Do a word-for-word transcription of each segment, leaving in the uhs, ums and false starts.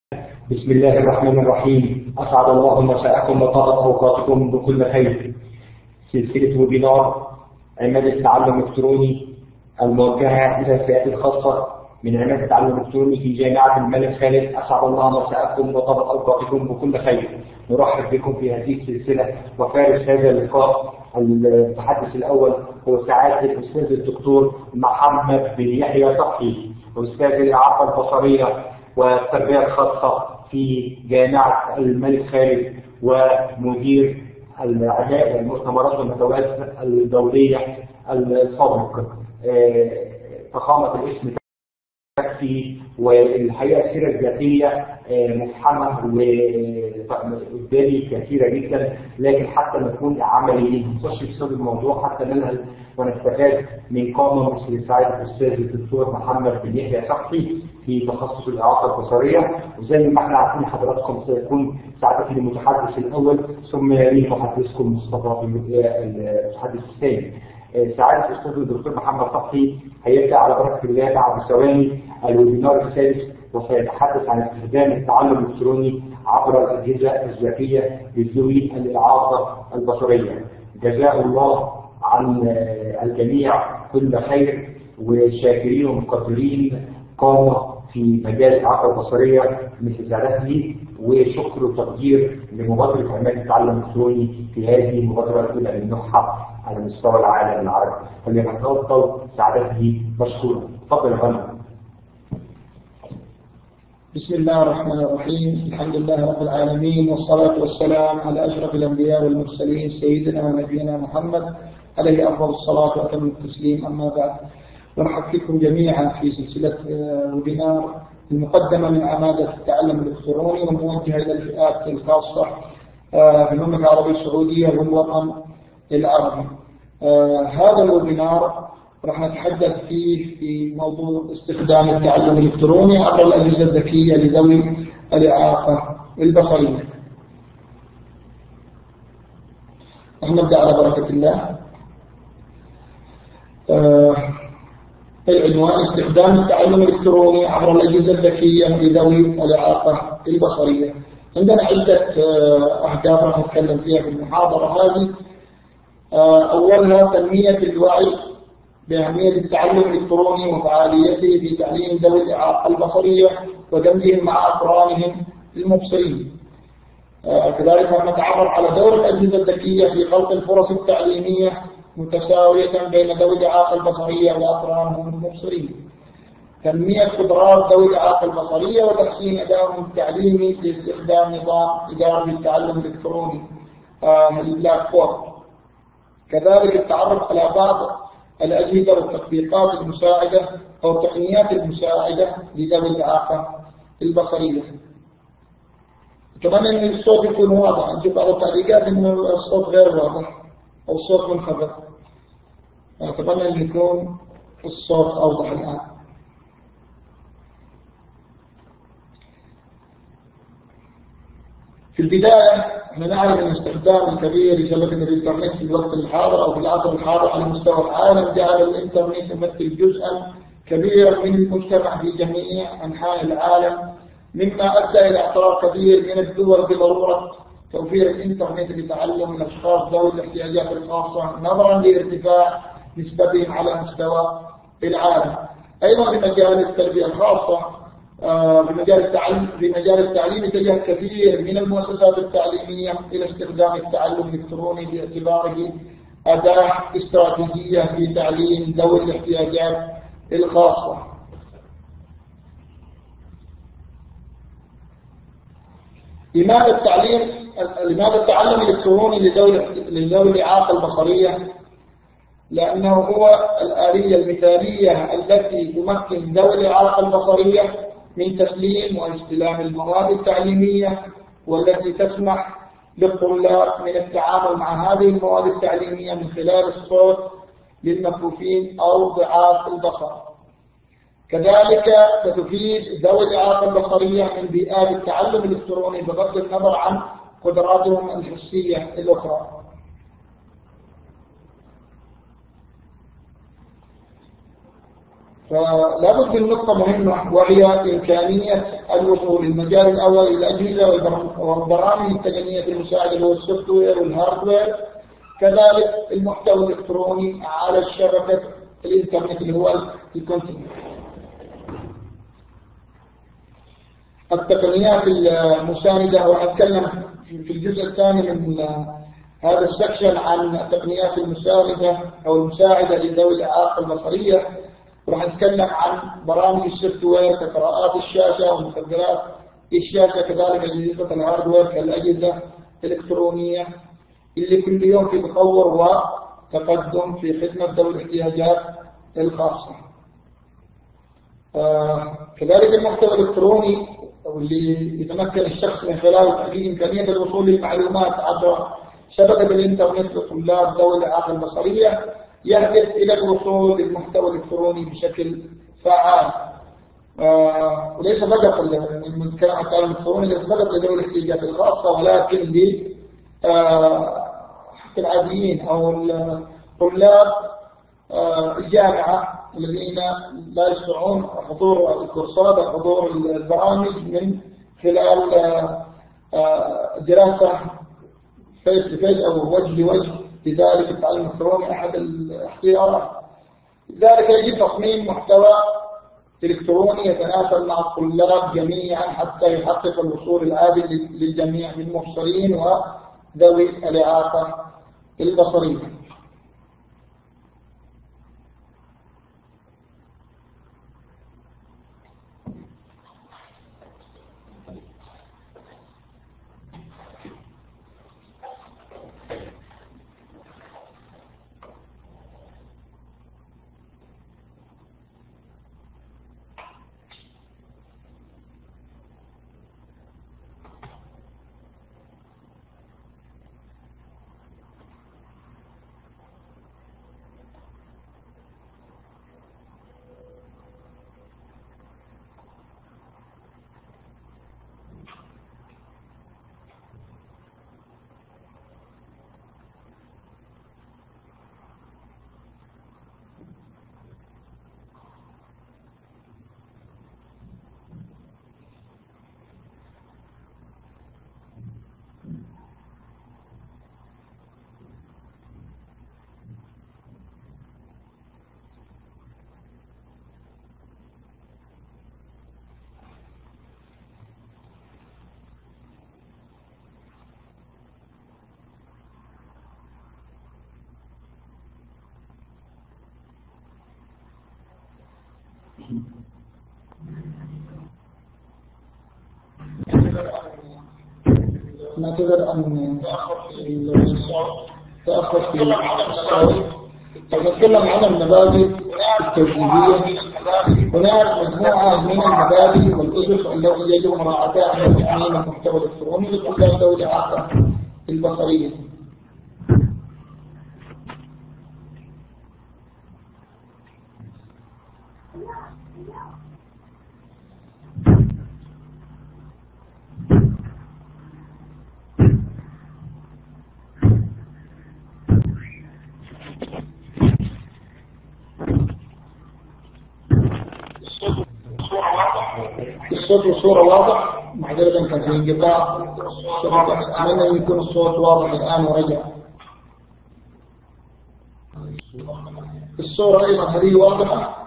بسم الله الرحمن الرحيم. أسعد الله مساءكم وطابت أوقاتكم بكل خير. سلسلة ويبينار عماد التعلم الإلكتروني الموجهة إلى الفئات الخاصة من عماد التعلم الإلكتروني في جامعة الملك خالد. أسعد الله مساءكم وطابت أوقاتكم بكل خير. نرحب بكم في هذه السلسلة، وفارس هذا اللقاء المتحدث الأول هو سعادة الأستاذ الدكتور محمد بن يحيى صبحي، أستاذ الإعاقة البصرية والتربية الخاصة في جامعة الملك خالد، ومدير الأعداء والمؤتمرات والندوات الدولية السابق. فخامة الاسم تكفي، والحقيقة السيرة الذاتية مفحمة وقدامي كثيرة جدا، لكن حتى نكون عمليين نخش في صلب الموضوع حتى ننهل ونستفاد من قامة مثل سعادة الأستاذ الدكتور محمد بن يحيى صبحي في تخصص الإعاقة البصرية. وزي ما احنا عارفين حضراتكم سيكون سعادتي المتحدث الأول، ثم يليه محدثكم مصطفى المتحدث الثاني. سعادة الأستاذ الدكتور محمد صبحي هيبدأ على بركة الله بعد ثواني الويبينار الثالث، وسيتحدث عن استخدام التعلم الإلكتروني عبر الأجهزة الذكية لذوي الإعاقة البصرية. جزاه الله عن الجميع كل خير، وشاكرين ومقدرين قامة في مجال الإعاقة البصرية مثل سعادته، وشكر وتقدير لمبادرة عماد التعلم الإلكتروني في هذه المبادرة الأولى من نوعها على مستوى العالم العربي. فليتفضل سعادته مشكورا. تفضل يا فندم. بسم الله الرحمن الرحيم. الحمد لله رب العالمين، والصلاة والسلام على أشرف الأنبياء والمرسلين سيدنا ونبينا محمد عليه أفضل الصلاة وأتم التسليم. أما بعد، نرحب بكم جميعا في سلسلة ويبينار المقدمة من عمادة التعلم الإلكتروني والموجهة إلى الفئات الخاصة في المملكة العربية السعودية والوطن العربي. هذا الويبينار راح نتحدث فيه في موضوع استخدام التعلم الإلكتروني عبر الأجهزة الذكية لذوي الإعاقة البصرية. نبدأ على بركة الله. آه العنوان: استخدام التعلم الإلكتروني عبر الأجهزة الذكية لذوي الإعاقة البصرية. عندنا عدة آه أهداف راح نتكلم فيها في المحاضرة هذه. آه أولها تنمية الوعي بأهمية التعلم الإلكتروني وفعاليته في تعليم ذوي الإعاقة البصرية ودمجهم مع أقرانهم المبصرين. آه كذلك نتعرف على دور الأجهزة الذكية في خلق الفرص التعليمية متساوية بين ذوي الإعاقة البصرية وأقرانهم المبصرين. تنمية قدرات ذوي الإعاقة البصرية وتحسين أدائهم التعليمي باستخدام نظام إدارة التعلم الإلكتروني آه البلاك بورد. كذلك التعرف على بعض الأجهزة والتطبيقات المساعدة أو التقنيات المساعدة لذوي الإعاقة البصرية. أتمنى أن الصوت يكون واضح. نشوف بعض التعليقات أن الصوت غير واضح أو الصوت منخفض. أتمنى أن يكون الصوت أوضح الآن. في البداية احنا نعرف أن الاستخدام الكبير لشبكة الإنترنت في الوقت الحاضر أو في العصر الحاضر على مستوى العالم جعل الإنترنت يمثل جزءا كبيرا من المجتمع في جميع أنحاء العالم، مما أدى إلى اعتراف كبير من الدول بضرورة توفير الإنترنت لتعلم الأشخاص ذوي الاحتياجات الخاصة نظرا لارتفاع نسبتهم على مستوى العالم. أيضا في مجال التربية الخاصة في مجال التعليم في مجال التعليم اتجه كثير من المؤسسات التعليمية إلى استخدام التعلم الإلكتروني باعتباره أداة استراتيجية في تعليم ذوي الاحتياجات الخاصة. لماذا التعليم لماذا التعلم الإلكتروني لذوي الإعاقة البصرية؟ لأنه هو الآلية المثالية التي تمكن ذوي الإعاقة البصرية من تسليم واستلام المواد التعليمية، والتي تسمح للطلاب من التعامل مع هذه المواد التعليمية من خلال الصوت للمكفوفين أو ضعاف البصر. كذلك ستفيد ذوي الإعاقة البصرية من بيئات التعلم الإلكتروني بغض النظر عن قدراتهم الحسية الأخرى. فلا بد من نقطة مهمة، وهي إمكانية الوصول. المجال الأول الأجهزة والبرامج التقنية المساعدة اللي هو السوفت وير والهاردوير، كذلك المحتوى الإلكتروني على الشبكة الإنترنت اللي هو الكونتيننت. التقنيات المساندة، وهنتكلم في الجزء الثاني من هذا السكشن عن التقنيات المساندة أو المساعدة لذوي الإعاقة البصرية. راح نتكلم عن برامج السوفت وير كقراءات الشاشة ومخدرات الشاشة، كذلك أجهزة الهاردوير كالأجهزة الإلكترونية اللي كل يوم في تطور وتقدم في خدمة ذوي الاحتياجات الخاصة. آه كذلك المحتوى الإلكتروني واللي يتمكن الشخص من خلاله تحقيق إمكانية الوصول للمعلومات عبر شبكة الإنترنت لطلاب ذوي الإعاقة البصرية، يهدف إلى الوصول للمحتوى الإلكتروني بشكل فعال. آه وليس فقط من كلام التعليم الإلكتروني ليس فقط لذوي الاحتياجات الخاصة، ولكن ل آه حتى العاديين أو الطلاب آه الجامعة الذين لا يستطيعون حضور الكورسات أو حضور البرامج من خلال آه دراسة فيس لفيس أو وجه لوجه. لذلك التعليم الإلكتروني أحد الاختيارات. لذلك يجب تصميم محتوى إلكتروني يتناسب مع الطلاب جميعا حتى يحقق الوصول العادل للجميع من المبصرين وذوي الإعاقة البصرية. نعتذر أن تأخر في الصوت. نتكلم عن المبادئ التوجيهية. هناك مجموعة من المبادئ والأسس التي يجب مراعاتها عند تصميم المحتوى الإلكتروني لطلاب ذوي الإعاقة البصرية. الصوت والصورة واضح، معذرة كان في انقطاع، أتمنى أن يكون الصوت واضح الآن ورجع. الصورة أيضا هذه واضحة.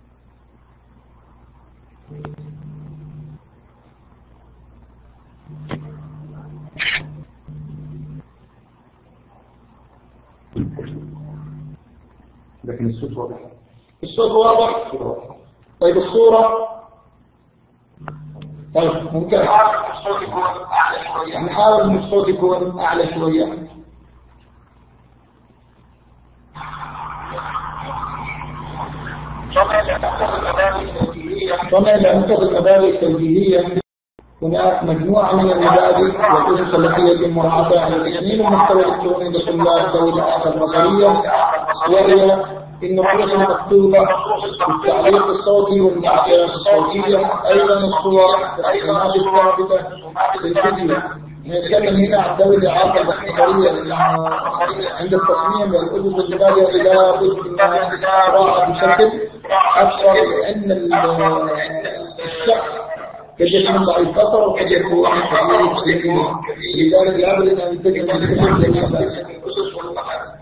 لكن الصوت واضح. الصوت واضح. طيب الصورة طيب ممكن نحاول الصوت يكون أعلى شوية. نحاول إن الصوت يكون أعلى شوية. طبعا لأنقذ المبادئ التوجيهية هناك مجموعة من المبادئ والأسس التي يجب مراعاتها على تصميم المحتوى الإلكتروني لطلاب ذوي الإعاقة البصرية، وهي إن النصوص المكتوبة والتعليق الصوتي والمعطيات الصوتية، أيضا الصور والكلمات الثابتة في الفيديو نتكلم هنا عن ذوي الإعاقة البصرية عند التصميم والأسس الجبالية إلى بد أنها تراعى بشكل أكثر، لأن الشخص قد يكون ضعيف بصر وقد يكون كبير، لذلك لابد أن يتجه الأسس والمقاصد.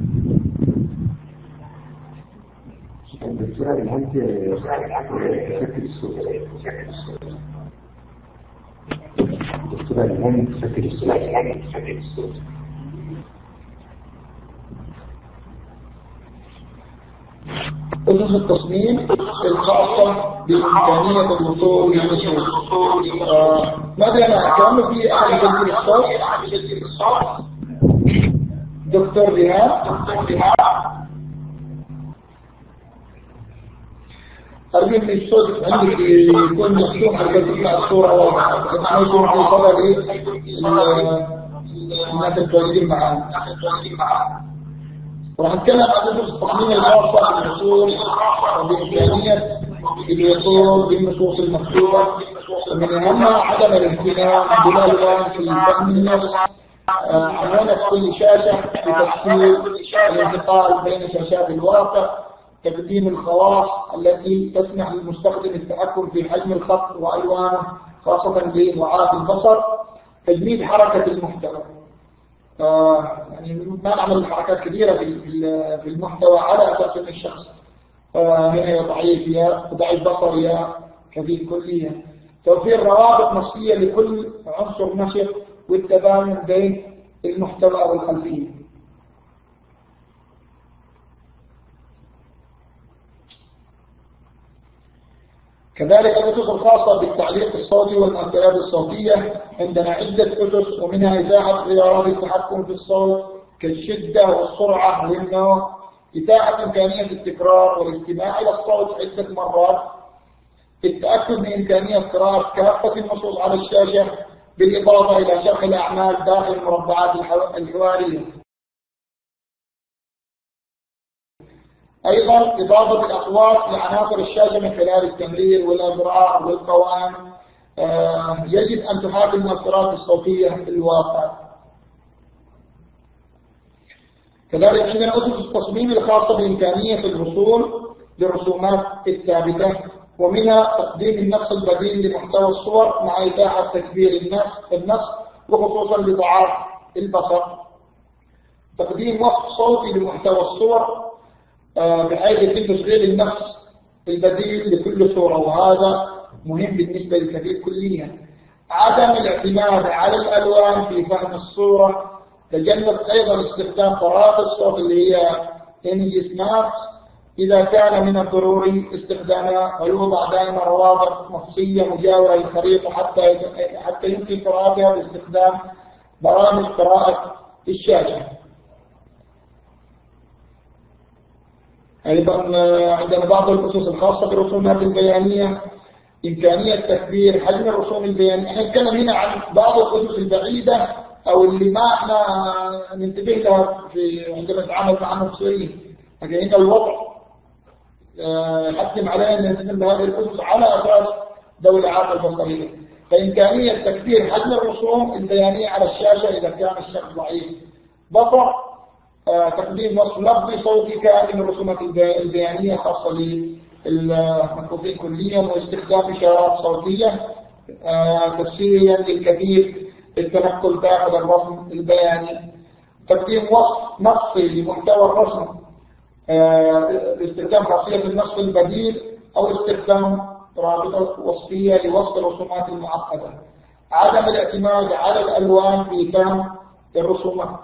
الدكتورة الهند تفكر الصوت. الدكتورة الهند تفكر الصوت. أسس التصميم الخاصة بإمكانية الوصول للنصوص. ماذا أنا كان في أحد يسجل الصوت؟ دكتور ريهام. أرجو أن الصوت عندك يكون مفتوح حتى تطلع الصورة واضحة، ما يكون في صدى الناس التواجدين معانا. وراح نتكلم عن أسس التصميم الخاصة بالوصول وبإمكانية الوصول بالنصوص المكتوبة، ومن أهمها عدم الاهتمام بالألوان في فهم النص، عنوان كل شاشة بتسهيل الانتقال بين شاشات الواقع، تقديم الخواص التي تسمح للمستخدم التحكم في حجم الخط وألوانه خاصة لضعاف البصر، تجميد حركة المحتوى. آه يعني ما نعمل حركات كثيرة في في المحتوى على أساس أن الشخص آه هنا ضعيف يا ضعيف بصر يا كفيف كليا. توفير روابط نصية لكل عنصر نشط والتباين بين المحتوى والخلفية. كذلك الأسس الخاصة بالتعليق الصوتي والمؤثرات الصوتية، عندنا عدة أسس، ومنها إتاحة خيارات التحكم في الصوت كالشدة والسرعة والنوع، إتاحة إمكانية التكرار والاستماع إلى الصوت عدة مرات، التأكد من إمكانية قراءة كافة النصوص على الشاشة، بالإضافة إلى شرح الأعمال داخل المربعات الحوارية. أيضا إضافة الأصوات لعناصر الشاشة من خلال التمرير والأزرار والقوائم، آه يجب أن تحاكي المؤثرات الصوتية في الواقع. كذلك عندنا أسس التصميم الخاصة بإمكانية الوصول للرسومات الثابتة، ومنها تقديم النص البديل لمحتوى الصور مع إتاحة تكبير النص النص وخصوصا لضعاف البصر، تقديم وصف صوتي لمحتوى الصور بحيث يتم تشغيل النص البديل لكل صورة، وهذا مهم بالنسبة للكثير كليا. عدم الاعتماد على الألوان في فهم الصورة، تجنب أيضا استخدام طرائق الصوت اللي هي إنجي سمارت إذا كان من الضروري استخدامها، ويوضع دائما روابط نصية مجاورة للخريطة حتى حتى يمكن قراءتها باستخدام برامج قراءة الشاشة. أيضا عندنا بعض الأسس الخاصة بالرسومات البيانية، إمكانية تكبير حجم الرسوم البيانية. احنا نتكلم هنا عن بعض الأسس البعيدة أو اللي ما احنا ننتبه لها في عندما نتعامل مع المبصرين، لكن هنا الوضع يحتم علينا أن ننتبه لهذه الأسس على أساس ذوي الإعاقة البصرية. فإمكانية تكبير حجم الرسوم البيانية على الشاشة إذا كان الشخص ضعيف بصر، تقديم وصف لفظي صوتي كامل من الرسومات البيانية خاصة للمكفوفين كليا، واستخدام إشارات صوتية تفسيريا للكفيف التنقل داخل الرسم البياني، تقديم وصف نصي لمحتوى الرسم باستخدام خاصية النص البديل أو استخدام رابطة وصفية لوصف الرسومات المعقدة، عدم الاعتماد على الألوان في فهم الرسومات.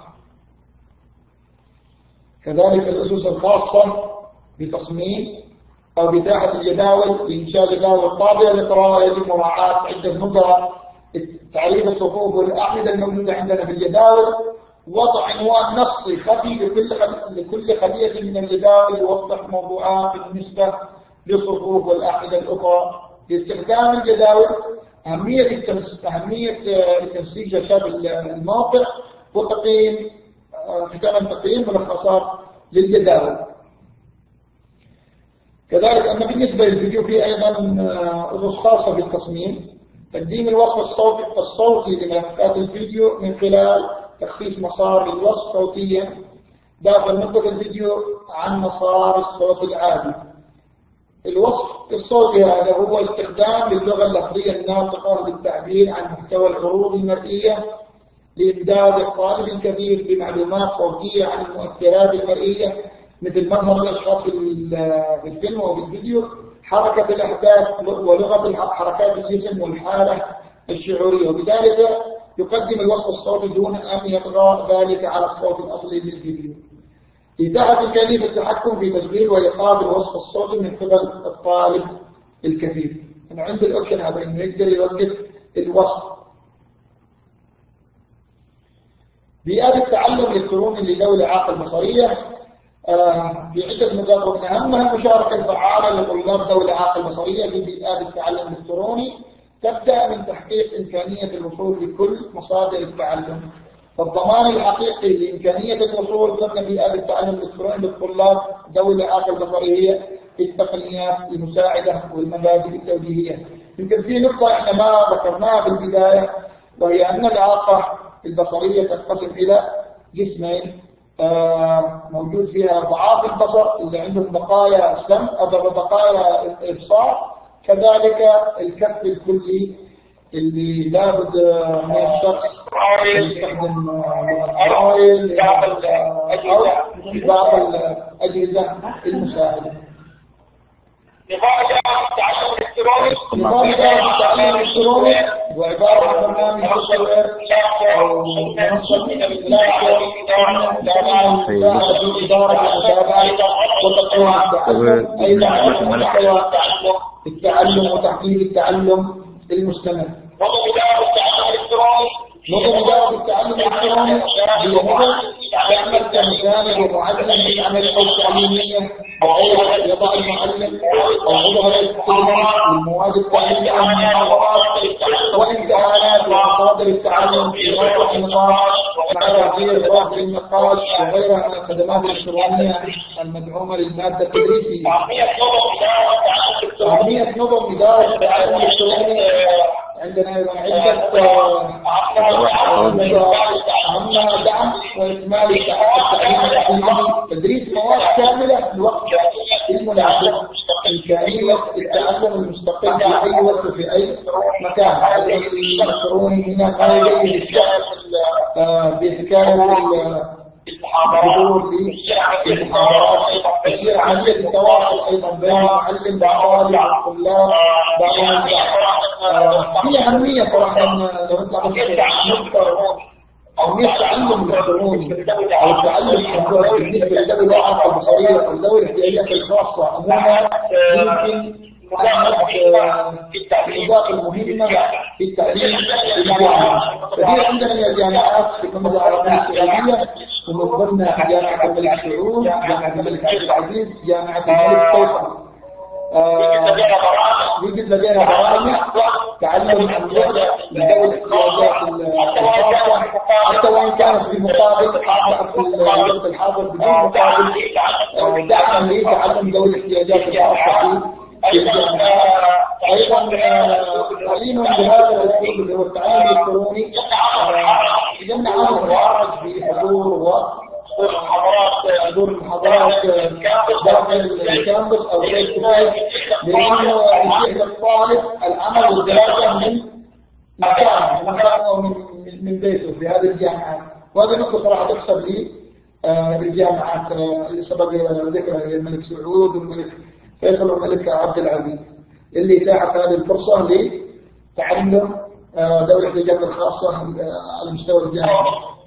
كذلك الأسس الخاصة بتصميم أو بتاحة الجداول، إنشاء جداول طابعة للقراءة يجب مراعاة عدة نقاط: تعريف الصفوف والأعمدة الموجودة عندنا في الجداول، وضع عنوان نصي خفي لكل لكل خلية من الجداول يوضح موضوعات بالنسبة للصفوف والأعمدة الأخرى. لاستخدام الجداول أهمية أهمية تنسيق شاشات الموقع وتقييم كتابة تقييم ملخصات للجداول. كذلك أما بالنسبة للفيديو في أيضا أسس خاصة بالتصميم، تقديم الوصف الصوتي الصوتي لملفات الفيديو من خلال تخصيص مسار للوصف صوتيا داخل نقطة الفيديو عن مسار الصوت العادي. الوصف الصوتي هذا هو استخدام للغة اللفظية الناطقة للتعبير عن محتوى العروض المرئية لإمداد الطالب الكبير بمعلومات صوتية عن المؤثرات المرئية مثل مظهر الأشخاص في الفيلم أو بالفيديو، حركة الأحداث ولغة حركات الجسم والحالة الشعورية، وبذلك يقدم الوصف الصوتي دون أن يطغى ذلك على الصوت الأصلي للفيديو. إتاحة إمكانية التحكم في تسجيل وإيقاظ الوصف الصوتي من قبل الطالب الكفيف. أنا عندي الأوبشن هذا إنه يقدر يوقف الوصف. بيئات التعلم الإلكتروني لذوي الإعاقة البصرية في عدة نقاط، من أهمها المشاركة الفعالة لطلاب ذوي الإعاقة البصرية في بيئات التعلم الإلكتروني، تبدأ من تحقيق إمكانية الوصول لكل مصادر التعلم. فالضمان الحقيقي لإمكانية الوصول ضمن بيئات التعلم الإلكتروني للطلاب ذوي الإعاقة البصرية في التقنيات المساعدة والمبادئ التوجيهية. يمكن في نقطة احنا ما ذكرناها في البداية، وهي أن الإعاقة البصرية تنقسم إلى جسمين، آه موجود فيها ضعاف البصر اللي عندهم بقايا سمع أو بقايا إبصار، كذلك الكف الكلي اللي لابد من الشخص يستخدم موبايل أو بعض الأجهزة المساعدة. نظام التعلم الإلكتروني نظام التعلم الإلكتروني وعبارة عن برنامج مصور أو منصة من الإدارة إدارة المتابعة وتطوير التعلم، أيضا محتوى التعلم وتحليل التعلم المستمر. نظام إدارة التعلم الإلكتروني نظم إدارة التعلم الإلكتروني هي نظم يعمل كمثال ومعلم يعمل أو تعليمية بحيث يضع المعلم أو يظهر الكلمات والمواد التعليمية والمحاضرات وامتحانات ومصادر التعلم في موقع النقاش مع تغيير رفع النقاش وغيرها من الخدمات الإلكترونية المدعومة للمادة التدريسية. أهمية نظم إدارة التعلم الإلكتروني عندنا أيضا عدة دعم وإكمال التعليم التعليمي، تدريس مواد كاملة لوقت المناسب، إمكانية التعلم المستقل في أي وقت في أي مكان. الإلكتروني هنا ما يجري الشخص بحكاية الحضور في المحاضرات، تصير عملية التواصل أيضا بين المعلم والطالب والطلاب بعضهم البعض. هي أهمية صراحة لو أنت أهمية التعلم الإلكتروني أو التعلم بالنسبة لذوي الإعاقة البصرية أو ذوي الاحتياجات الخاصة عموما يمكن النقاط المهمة في التعليم الجامعي. كثير عندنا من الجامعات في المملكة العربية السعودية ومن ضمنها جامعة الملك سعود، جامعة الملك عبد العزيز، جامعة الملك فيصل. يوجد لدينا برامج تعلم عن بعد لذوي الاحتياجات الخاصة، حتى وإن كانت بمقابل في الحاضر بدون مقابل دعم لتعلم ذوي الاحتياجات الخاصة في الجامعات. أيضا تعليم بهذا الأسلوب اللي هو التعلم الإلكتروني يمنع عن الخارج بحضور حضور المحاضرات داخل الكامبس أو غير ذلك، لأنه يتيح للطالب العمل والدراسة من مكان مكان أو من من بيته في هذه الجامعات. وهذه نقطة صراحة تحسب لي الجامعات اللي سبق ذكرها الملك سعود والملك فيصل والملك عبد العزيز اللي اتاحت هذه الفرصة لتعلم ذوي الاحتياجات الخاصة على مستوى الجامعة.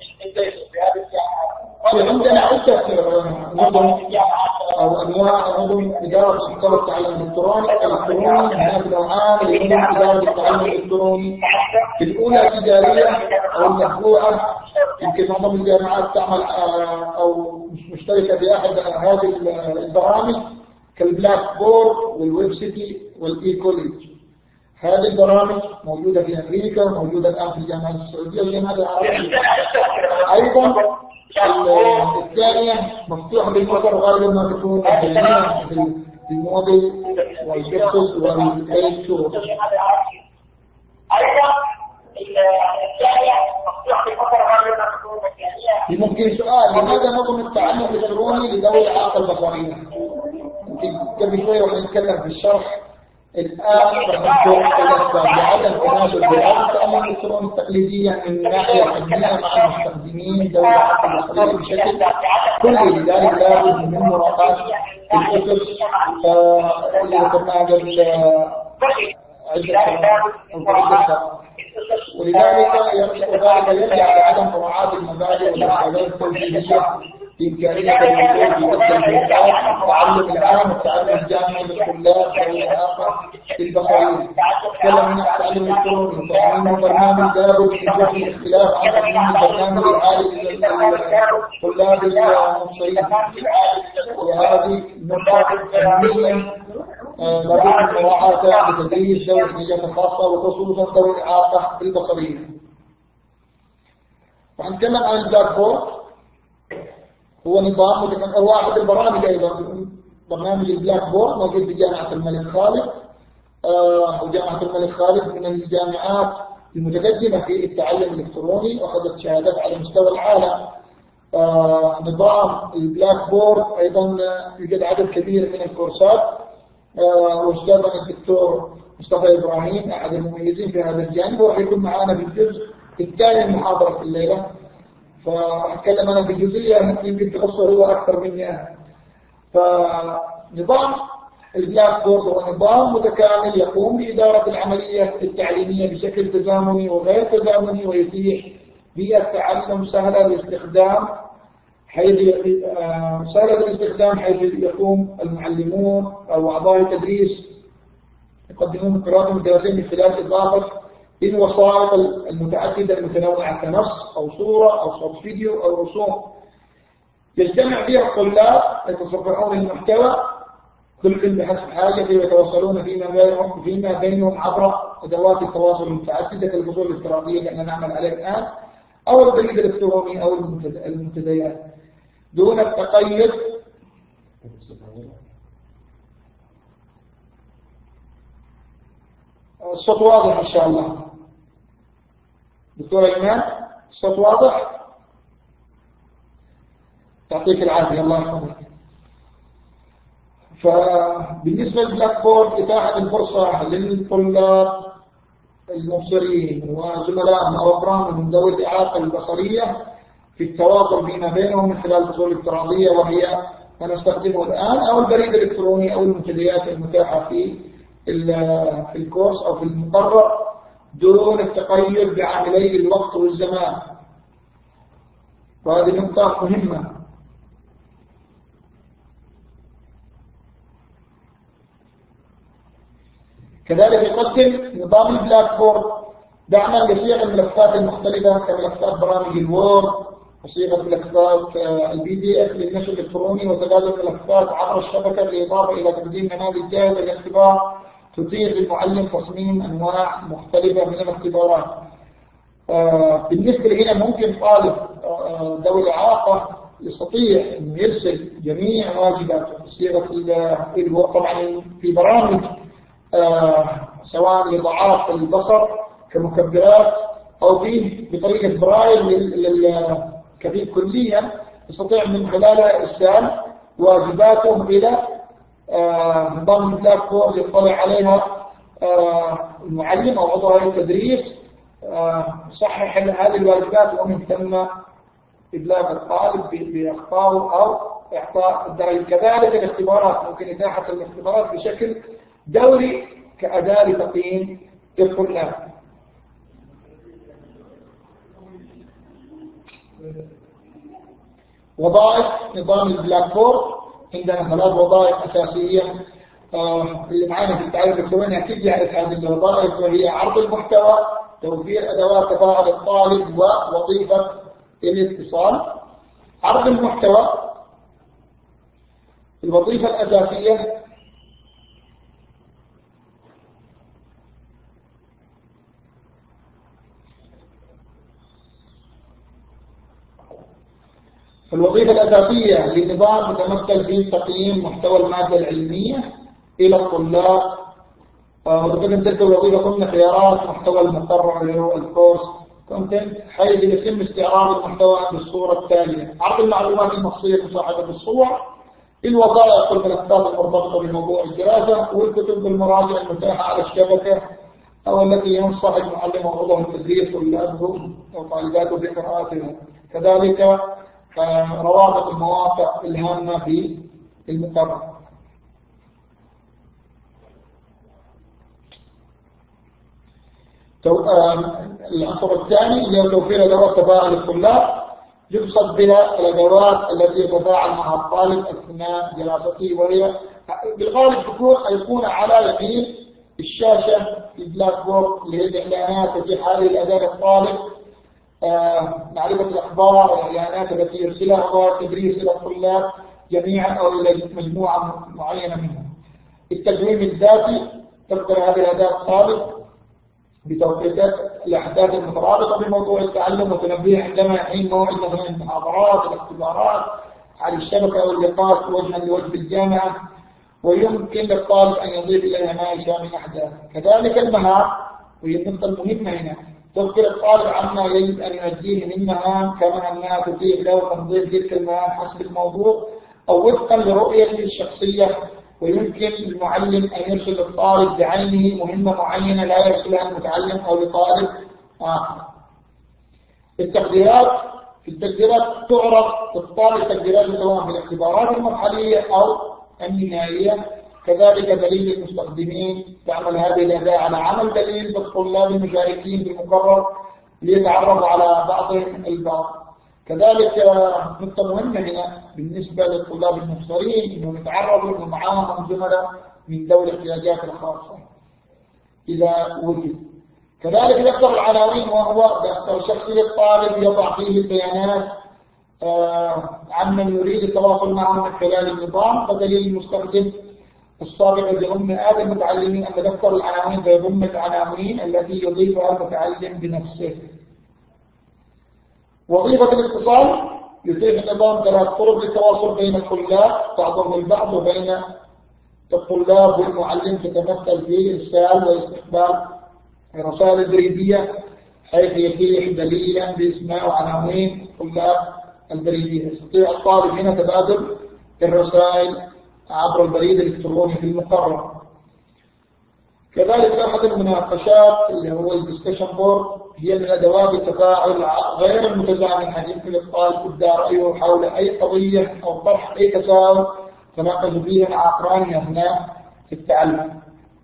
عندنا عدة نظم أو أنواع نظم إدارة محتوى التعلم الإلكتروني. الإلكتروني هناك نوعان لنظم إدارة التعلم الإلكتروني. الأولى التجارية أو المدفوعة، يمكن معظم الجامعات تعمل أو مشتركة في أحد هذه البرامج كالبلاك بورد والويب سيتي والإي كوليج. هذه البرامج موجودة في أمريكا وموجودة الآن في الجامعات السعودية والجامعات العربية. أيضا الثانية مفتوحة بالمصدر غالبا ما تكون مجانية مثل الموديل والبيكسل والبيكسل. أيضا الجامعة مفتوح في فترة غير مفتوحة. ممكن سؤال، لماذا نظم التعلم الإلكتروني لذوي الإعاقة البصرية؟ قبل شوي واحنا نتكلم في الشرح. الآن راح نذكر الأسباب لعدم تناسب بيئات التعلم الإلكتروني التقليدية من ناحية علمية مع المستخدمين ذوي الإعاقة البصرية بشكل كلي، لذلك لابد من مراقبة الأسس اللي ذكرناها قبل عدة سنوات. ولذلك ذلك يرجع إلى عدم مراعاة المبادئ والإرشادات التوجيهية بإمكانية الوصول بأفضل التعلم العام والتعلم الجامعي للطلاب ذوي الإعاقة البصرية. تكلمنا عن التعلم الإلكتروني وتصميم برنامج لابد من وجود الاختلاف عن تصميم البرنامج العالي للطلاب المبصرين. وهذه نقطة أهمية لابد من مراعاتها لتدريس ذوي الاحتياجات الخاصة وخصوصا ذوي الإعاقة البصرية. وهنتكلم عن البلاك بورد. هو نظام متكامل، واحد البرامج أيضا برنامج البلاك بورد موجود في جامعة الملك خالد. آه وجامعة الملك خالد من الجامعات المتقدمة في التعلم الإلكتروني وأخذت شهادات على مستوى العالم. آه نظام البلاك بورد أيضا يوجد عدد كبير من الكورسات. آه واستاذنا الدكتور مصطفى إبراهيم أحد المميزين في هذا الجانب، وراح يكون معنا في الجزء الثاني من محاضرة الليلة. فأتكلم أنا بالجزئية يمكن تخصه هو أكثر مني أنا. فنظام البلاك بورد هو نظام متكامل يقوم بإدارة العملية التعليمية بشكل تزامني وغير تزامني، ويتيح بيئة تعلم سهلة الاستخدام حيث سهلة الاستخدام حيث يقوم المعلمون أو أعضاء التدريس يقدمون قراءة الدراسين من خلال إضافة الوسائط المتعددة المتنوعة كنص أو صورة أو صوت فيديو أو رسوم يجتمع فيها الطلاب يتصفحون المحتوى كل بحسب حاجة ويتواصلون فيما بينهم فيما بينهم عبر أدوات التواصل المتعددة كالبذور الافتراضية اللي احنا نعمل عليها الآن أو البريد الإلكتروني أو المنتديات دون التقيد. الصوت واضح إن شاء الله دكتور إيمان؟ الصوت واضح؟ يعطيك العافية الله يحفظك. فبالنسبة للبلاك بورد إتاحة الفرصة للطلاب المبصرين وزملائهم أو أقرانهم من ذوي الإعاقة البصرية في التواصل فيما بينهم من خلال البذور الافتراضية وهي ما نستخدمه الآن أو البريد الإلكتروني أو المنتديات المتاحة في في الكورس أو في المقرر دون التقيد بعاملي الوقت والزمان. وهذه نقطة مهمة. كذلك يقدم نظام البلاك بورد دعما لصيغ الملفات المختلفة كملفات برامج الوورد وصيغة ملفات البي دي اف للنشر الإلكتروني وتبادل الملفات عبر الشبكة بالإضافة إلى تقديم نماذج جاهزة للاختبار تتيح للمعلم تصميم أنواع مختلفة من الاختبارات. آه بالنسبة هنا ممكن طالب آه ذوي الإعاقة يستطيع أن يرسل جميع واجباته بصيغة طبعا في برامج آه سواء لضعاف البصر كمكبرات أو فيه بطريقة برايل للكفيف كليا يستطيع من خلالها إرسال واجباته إلى نظام آه البلاك بورد يطلع عليها آه المعلم أو عضو التدريس آه صحح هذه الواجبات ومن ثم إبلاغ الطالب بإخطائه أو إعطاء الدرجة. كذلك الاختبارات ممكن إتاحة الاختبارات بشكل دوري كأداة لتقييم الطلاب. وظائف نظام البلاك بورد عندنا ثلاث وظائف أساسية. آه اللي معانا في التعليم الإلكتروني أكيد يعرف هذه الوظائف، وهي عرض المحتوى، توفير أدوات تفاعل الطالب، ووظيفة الاتصال. عرض المحتوى الوظيفة الأساسية الوظيفة الأساسية للنظام تتمثل في تقييم محتوى المادة العلمية إلى الطلاب وتقدم تلك الوظيفة ضمن خيارات محتوى المقرر اللي هو الكورس كونتنت، حيث يتم استعراض المحتوى بالصورة التالية: عرض المعلومات المخصوصية المصاحبة بالصور، الوظائف والملفات المرتبطة بموضوع الدراسة، والكتب والمراجع المتاحة على الشبكة أو التي ينصح المعلم وعضو التدريس طلابه أو طالباته بقراءتها. كذلك روابط المواقع الهامة في المقرر. العنصر الثاني اللي هو توفير أدوات تفاعل الطلاب، يقصد بها الأدوات التي يتفاعل مع الطالب أثناء دراسته، وهي بالغالب تكون أيقونة على يمين الشاشة في البلاك بورد اللي هي الإعلانات التي حال الأداء الطالب آه معرفة الأخبار والإعلانات التي يرسلها وتدريس إلى الطلاب جميعا أو إلى مجموعة معينة منهم. التقويم الذاتي تذكر هذه الأداة الطالب بتوقيتات الأحداث المترابطة بموضوع التعلم وتنبيه عندما يحين موعد مثلا المحاضرات والاختبارات على الشبكة واللقاءات وجها لوجه بالجامعة، ويمكن للطالب أن يضيف إليها ما يشاء من أحداث. كذلك المهام، وهي النقطة المهمة هنا، تذكر الطالب عما يجب أن يؤديه من مهام، كما أنها تتيح له تنظيم تلك المهام حسب الموضوع أو وفقا لرؤيته الشخصية، ويمكن للمعلم أن يرسل للطالب بعينه مهمة معينة لا يرسلها المتعلم أو لطالب آخر. التقديرات، في التقديرات تعرض للطالب تقديرات سواء في الاختبارات المرحلية أو النهائية. كذلك دليل المستخدمين، تعمل هذه الأداة على عمل دليل بالطلاب المشاركين بالمقرر ليتعرفوا على بعضهم البعض. كذلك نقطة مهمة هنا بالنسبة للطلاب المبصرين انهم يتعرضوا انه معاهم زملاء من ذوي الاحتياجات الخاصة إذا وجد. كذلك يختار العناوين، وهو يختار شخصية الطالب يضع فيه البيانات آه عمن يريد التواصل معه من خلال النظام. فدليل المستخدم السابق يضم آدم المتعلمين أن تذكر العناوين فيضم العناوين التي يضيفها المتعلم بنفسه. وظيفة الاتصال، يتيح النظام ثلاث طرق للتواصل بين الطلاب بعضهم البعض وبين الطلاب والمعلم، تتمثل في إرسال واستقبال رسائل بريدية، حيث يتيح دليلا باسماء وعناوين الطلاب البريدية. يستطيع الطالب هنا تبادل الرسائل عبر البريد الإلكتروني في المقرر. كذلك أحد المناقشات اللي هو الديسكشن بورد هي من أدوات التفاعل غير المتزامن، يمكن للطالب إبداء رأيه حول أي قضية أو طرح أي تساؤل تناقش فيه مع أقرانه أثناء التعلم.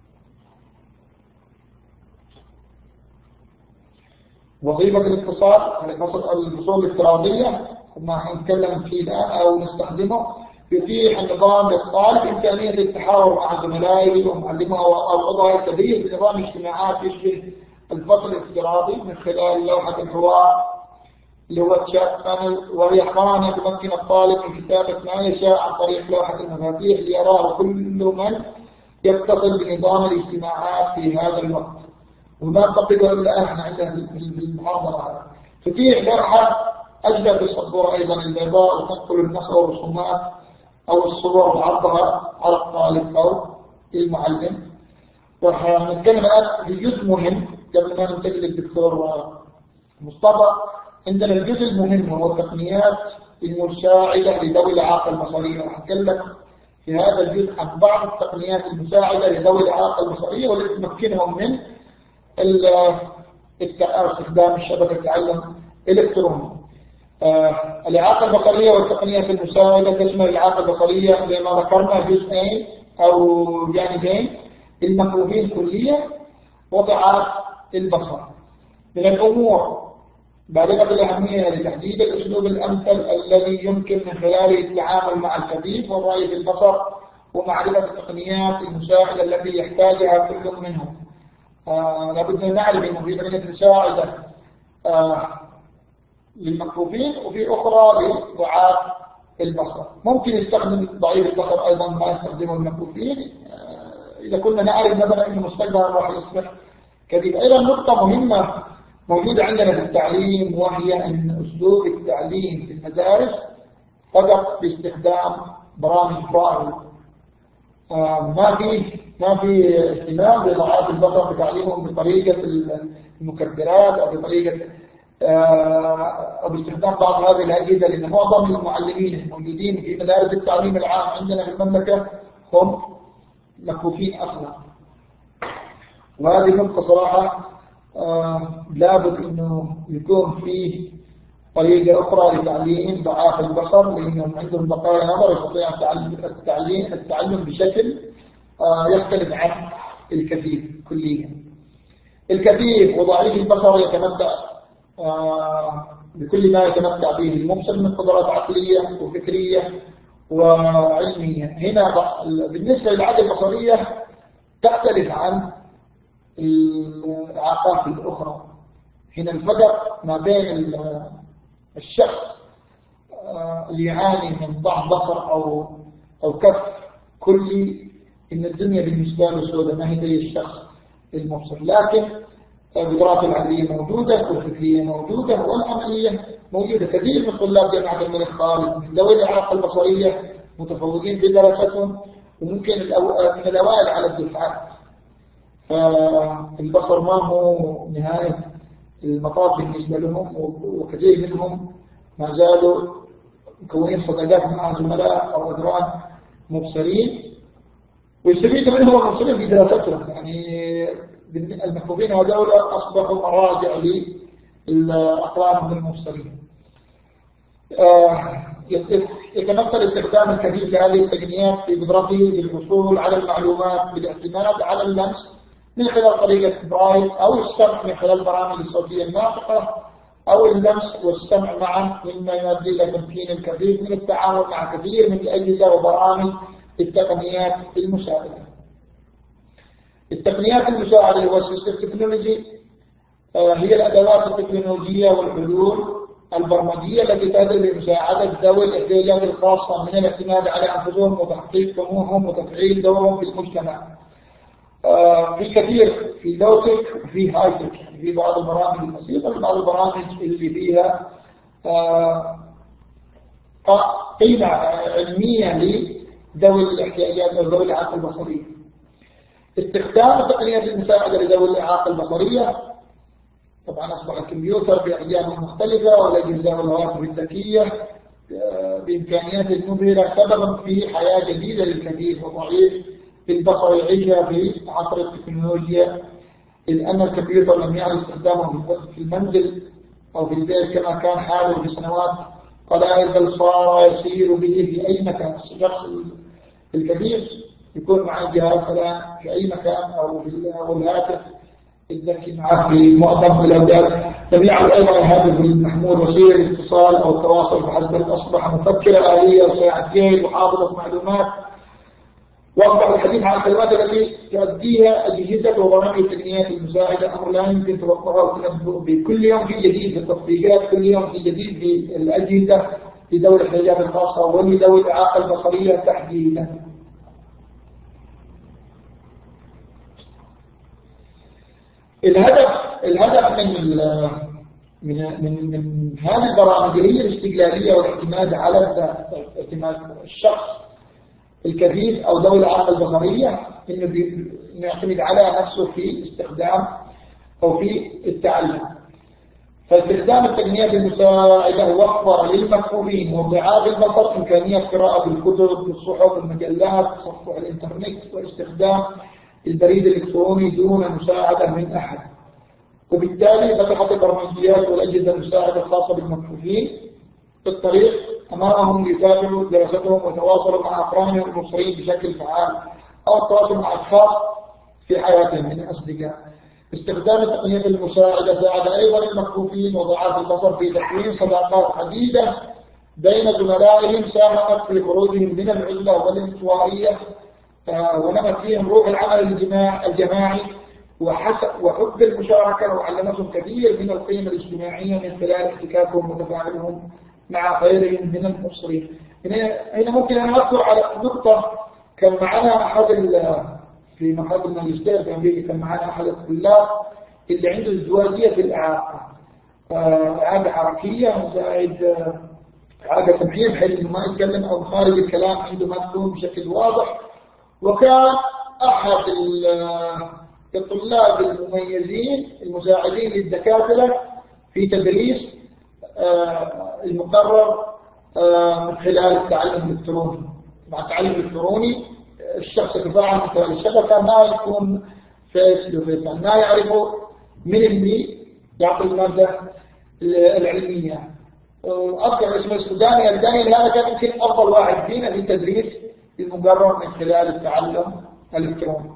وظيفة الاتصال، الفصول الافتراضية ما حنتكلم فيه الآن أو نستخدمه، يتيح النظام للطالب إمكانية التحاور مع زملائه ومعلمه أو أعضاء التدريس بنظام اجتماعات يشبه الفصل الافتراضي من خلال لوحة الحوار اللي هو الشات بانل، وهي قناة تمكن الطالب من كتابة ما يشاء عن طريق لوحة المفاتيح ليراه كل من يتصل بنظام الاجتماعات في هذا الوقت. وما تقدر إلا احنا عندنا في المحاضرة. تتيح لوحة أجدر بالسبورة أيضا البيضاء وتنقل النص أو الرسومات أو الصور وعرضها على الطالب أو المعلم. ونتكلم الآن في جزء مهم قبل ما ننتقل للدكتور مصطفى. عندنا الجزء المهم وهو التقنيات المساعدة لذوي الإعاقة البصرية. ونتكلم في هذا الجزء عن بعض التقنيات المساعدة لذوي الإعاقة البصرية والتي تمكنهم من استخدام الشبكة التعلم الإلكتروني. آه الإعاقة البصرية والتقنيات المساعدة تشمل الإعاقة البصرية لما ذكرنا جزئين أو جانبين: المكروهين كلية وضعاف البصر. من الأمور بالغة الأهمية لتحديد الأسلوب الأمثل الذي يمكن من خلاله التعامل مع الكفيف والرأي في البصر ومعرفة التقنيات المساعدة التي يحتاجها كل منهم. آه لابد أن نعرف أنه في تقنيات مساعدة آه للمكفوفين وفي أخرى لضعاف البصر. ممكن يستخدم ضعيف البصر أيضا ما يستخدمه المكفوفين آه إذا كنا نعرف مثلا أن مستقبلا راح يصبح كذب. أيضا نقطة مهمة موجودة عندنا في التعليم، وهي أن أسلوب التعليم في المدارس فقط باستخدام برامج برايل آه ما في ما في اهتمام بضعاف البصر بتعليمهم بطريقة المكبرات أو بطريقة آه أو باستخدام بعض هذه الأجهزة، لأن معظم المعلمين الموجودين في مدارس التعليم العام عندنا في المملكة هم مكفوفين أصلا. وهذه نقطة صراحة آه لابد أنه يكون فيه طريقة أخرى لتعليم ضعاف البصر، لأنهم عندهم بقايا نظر يستطيع التعليم التعلم بشكل آه يختلف عن الكفيف كليا. الكفيف وضعيف البصر يتمتع آه بكل ما يتمتع به المبصر من قدرات عقلية وفكرية وعلمية. هنا بالنسبة للعادة البصرية تختلف عن الإعاقات الأخرى. هنا الفرق ما بين الشخص اللي يعاني من ضعف بصر أو أو كف كلي، إن الدنيا بالنسبة له سوداء، ما هي زي الشخص المبصر، لكن قدراته العقلية موجودة والفكرية موجودة والعملية موجودة. كثير من طلاب جامعة الملك خالد من ذوي الإعاقة البصرية متفوقين في دراستهم وممكن من الأوائل على الدفعات. فالبصر ما هو نهاية المطاف بالنسبة لهم، وكثير منهم ما زالوا مكونين صداقات مع زملاء أو أدران مبصرين ويستفيد منهم المبصرين في دراستهم. يعني المكفوفين هذول أصبحوا مراجع للأقران المبصرين. يتمثل استخدام الكفيف لهذه التقنيات في قدرته للحصول على المعلومات بالاعتماد على اللمس من خلال طريقة برايل أو السمع من خلال البرامج الصوتية الناطقة أو اللمس والسمع معا، مما يؤدي إلى تمكين الكفيف من التعامل مع كثير من الأجهزة وبرامج التقنيات المساعدة. التقنيات المساعدة والسيستم تكنولوجي هي الأدوات التكنولوجية والحلول البرمجية التي تهدف لمساعدة ذوي الاحتياجات الخاصة من الاعتماد على أنفسهم وتحقيق طموحهم وتفعيل دورهم في المجتمع. في كثير في لوتك وفي هايتك، في بعض البرامج البسيطة وبعض البرامج اللي فيها قيمة علمية لذوي الاحتياجات أو ذوي الإعاقة البصرية. استخدام التقنيات المساعدة لذوي الإعاقة البصرية، طبعا أصبح الكمبيوتر بأحجام مختلفة والأجهزة والهواتف الذكية بإمكانيات المبهرة سببا في حياة جديدة للكثير وضعيف في البصر يعيشها في عصر التكنولوجيا، إذ أن الكمبيوتر لم يعد استخدامه في المنزل أو في البيت كما كان حاله في سنوات قلائل، بل صار يسير به في أي مكان. الشخص الكبير يكون مع الجهاز الآن في أي مكان أو في الهاتف الذكي معه في معظم الأوقات. لم يعد أيضا الهاتف المحمول وسيلة الاتصال أو التواصل فحسب، بل أصبح مفكرة آلية وساعة جيد وحافظة معلومات. وأصبح الحديث عن الخدمات التي تؤديها أجهزة وبرامج التقنيات المساعدة أمر لا يمكن توقعه وتنبؤ به. كل يوم في جديد في التطبيقات، كل يوم في جديد في الأجهزة لذوي الاحتياجات الخاصة ولذوي الإعاقة البصرية تحديدا. الهدف الهدف من من من من هذه البرامج هي الاستقلالية والاعتماد على اعتماد الشخص الكفيف أو ذوي الإعاقة البصرية إنه يعتمد على نفسه في استخدام أو في التعلم. فاستخدام التقنيات المساعدة وفر للمكفوفين وضعاف البصر إمكانية قراءة الكتب والصحف والمجلات وتصفح الإنترنت واستخدام البريد الإلكتروني دون مساعدة من أحد. وبالتالي فتحت البرمجيات والأجهزة المساعدة الخاصة بالمكفوفين في الطريق أمامهم ليتابعوا دراستهم وتواصلوا مع أقرانهم المبصرين بشكل فعال، أو التواصل مع أشخاص في حياتهم من الأصدقاء. استخدام التقنيات المساعدة ساعد أيضا المكفوفين وضعاف البصر في تكوين صداقات حديدة بين زملائهم، ساهمت في خروجهم من العزلة والانطوائية ونمت فيهم روح العمل الجماعي وحب المشاركة، وعلمتهم كثير من القيم الاجتماعية من خلال احتكاكهم وتفاعلهم مع غيرهم من المبصرين. هنا ممكن أن أذكر على نقطة. كان معنا أحد في محاضرة الماجستير في أمريكا، كان معنا أحد الطلاب اللي عنده ازدواجية في الإعاقة، إعاقة حركية زائد إعاقة سمعية بحيث إنه ما يتكلم أو خارج الكلام عنده ما تكون بشكل واضح. وكان أحد الطلاب المميزين المساعدين للدكاترة في تدريس المقرر من خلال التعلم الإلكتروني. مع التعلم الإلكتروني الشخص يتفاعل مع الشبكة ما يكون فيس تو فيس، ما يعرفه من اللي يعطي المادة العلمية. أذكر اسمه السوداني الداني، هذا كان يمكن أفضل واحد فينا في تدريس المقرر من خلال التعلم الإلكتروني.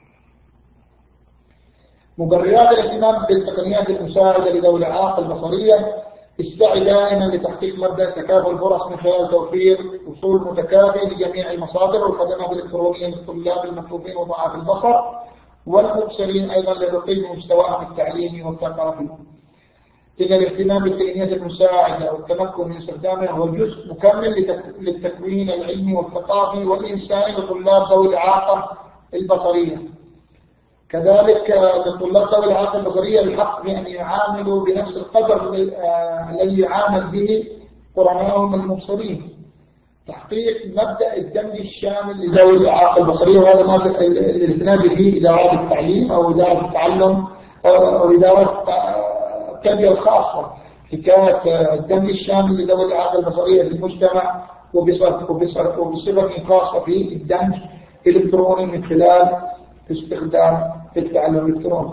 مبررات الاهتمام بالتقنيات المساعدة لذوي الإعاقة البصرية السعي دائما لتحقيق مبدأ تكافؤ الفرص من خلال توفير وصول متكافئ لجميع المصادر والخدمات الإلكترونية للطلاب المطلوبين وضعاف البصر والمبصرين أيضا لرقي مستواهم التعليمي والثقافي. إن الاهتمام بالتقنيات المساعدة والتمكن من استخدامها هو جزء مكمل للتكوين العلمي والثقافي والإنساني لطلاب ذوي الإعاقة البصرية. كذلك للطلاب ذوي الإعاقة البصرية الحق بأن يعاملوا بنفس القدر الذي يعامل به قرنائهم المبصرين. تحقيق مبدأ الدمج الشامل لذوي الإعاقة البصرية، وهذا ما الاهتمام به إدارات التعليم أو إدارة التعلم أو إدارة التربية الخاصة، حكاية الدمج الشامل لذوي الإعاقة البصرية في المجتمع وبصفة خاصة في الدمج الإلكتروني من خلال استخدام التعلم الإلكتروني.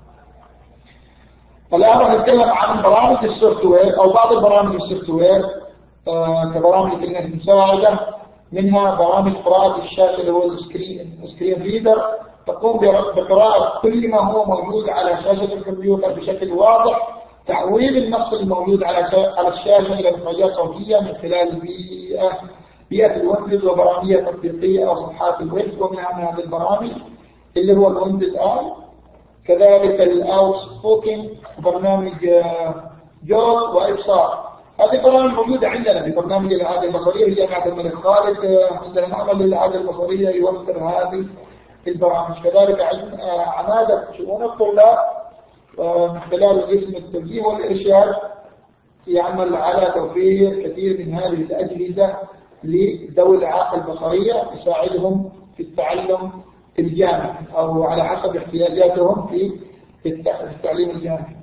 الآن راح نتكلم عن برامج السوفت وير أو بعض البرامج السوفت وير آه كبرامج التقنيات المساعدة. منها برامج قراءة الشاشة اللي هو السكرين سكرين ريدر، تقوم بقراءة كل ما هو موجود على شاشة الكمبيوتر بشكل واضح، تحويل النص الموجود على على الشاشة إلى مخرجات صوتية من خلال بيئة بيئة الويندوز وبرامج تطبيقية أو صفحات الويب. ومنها من هذه البرامج اللي هو الويندوز آي، كذلك الأوت سبوكن، برنامج جوز وإبصار. هذه البرامج موجودة عندنا في برنامج الإعادة البصرية في جامعة الملك خالد. عندنا معمل للإعادة البصرية يوفر هذه البرامج. كذلك عمادة شؤون الطلاب من خلال قسم التوجيه والإرشاد يعمل على توفير كثير من هذه الأجهزة لذوي الإعاقة البصرية يساعدهم في التعلم الجامعي أو على حسب احتياجاتهم في التعليم الجامعي.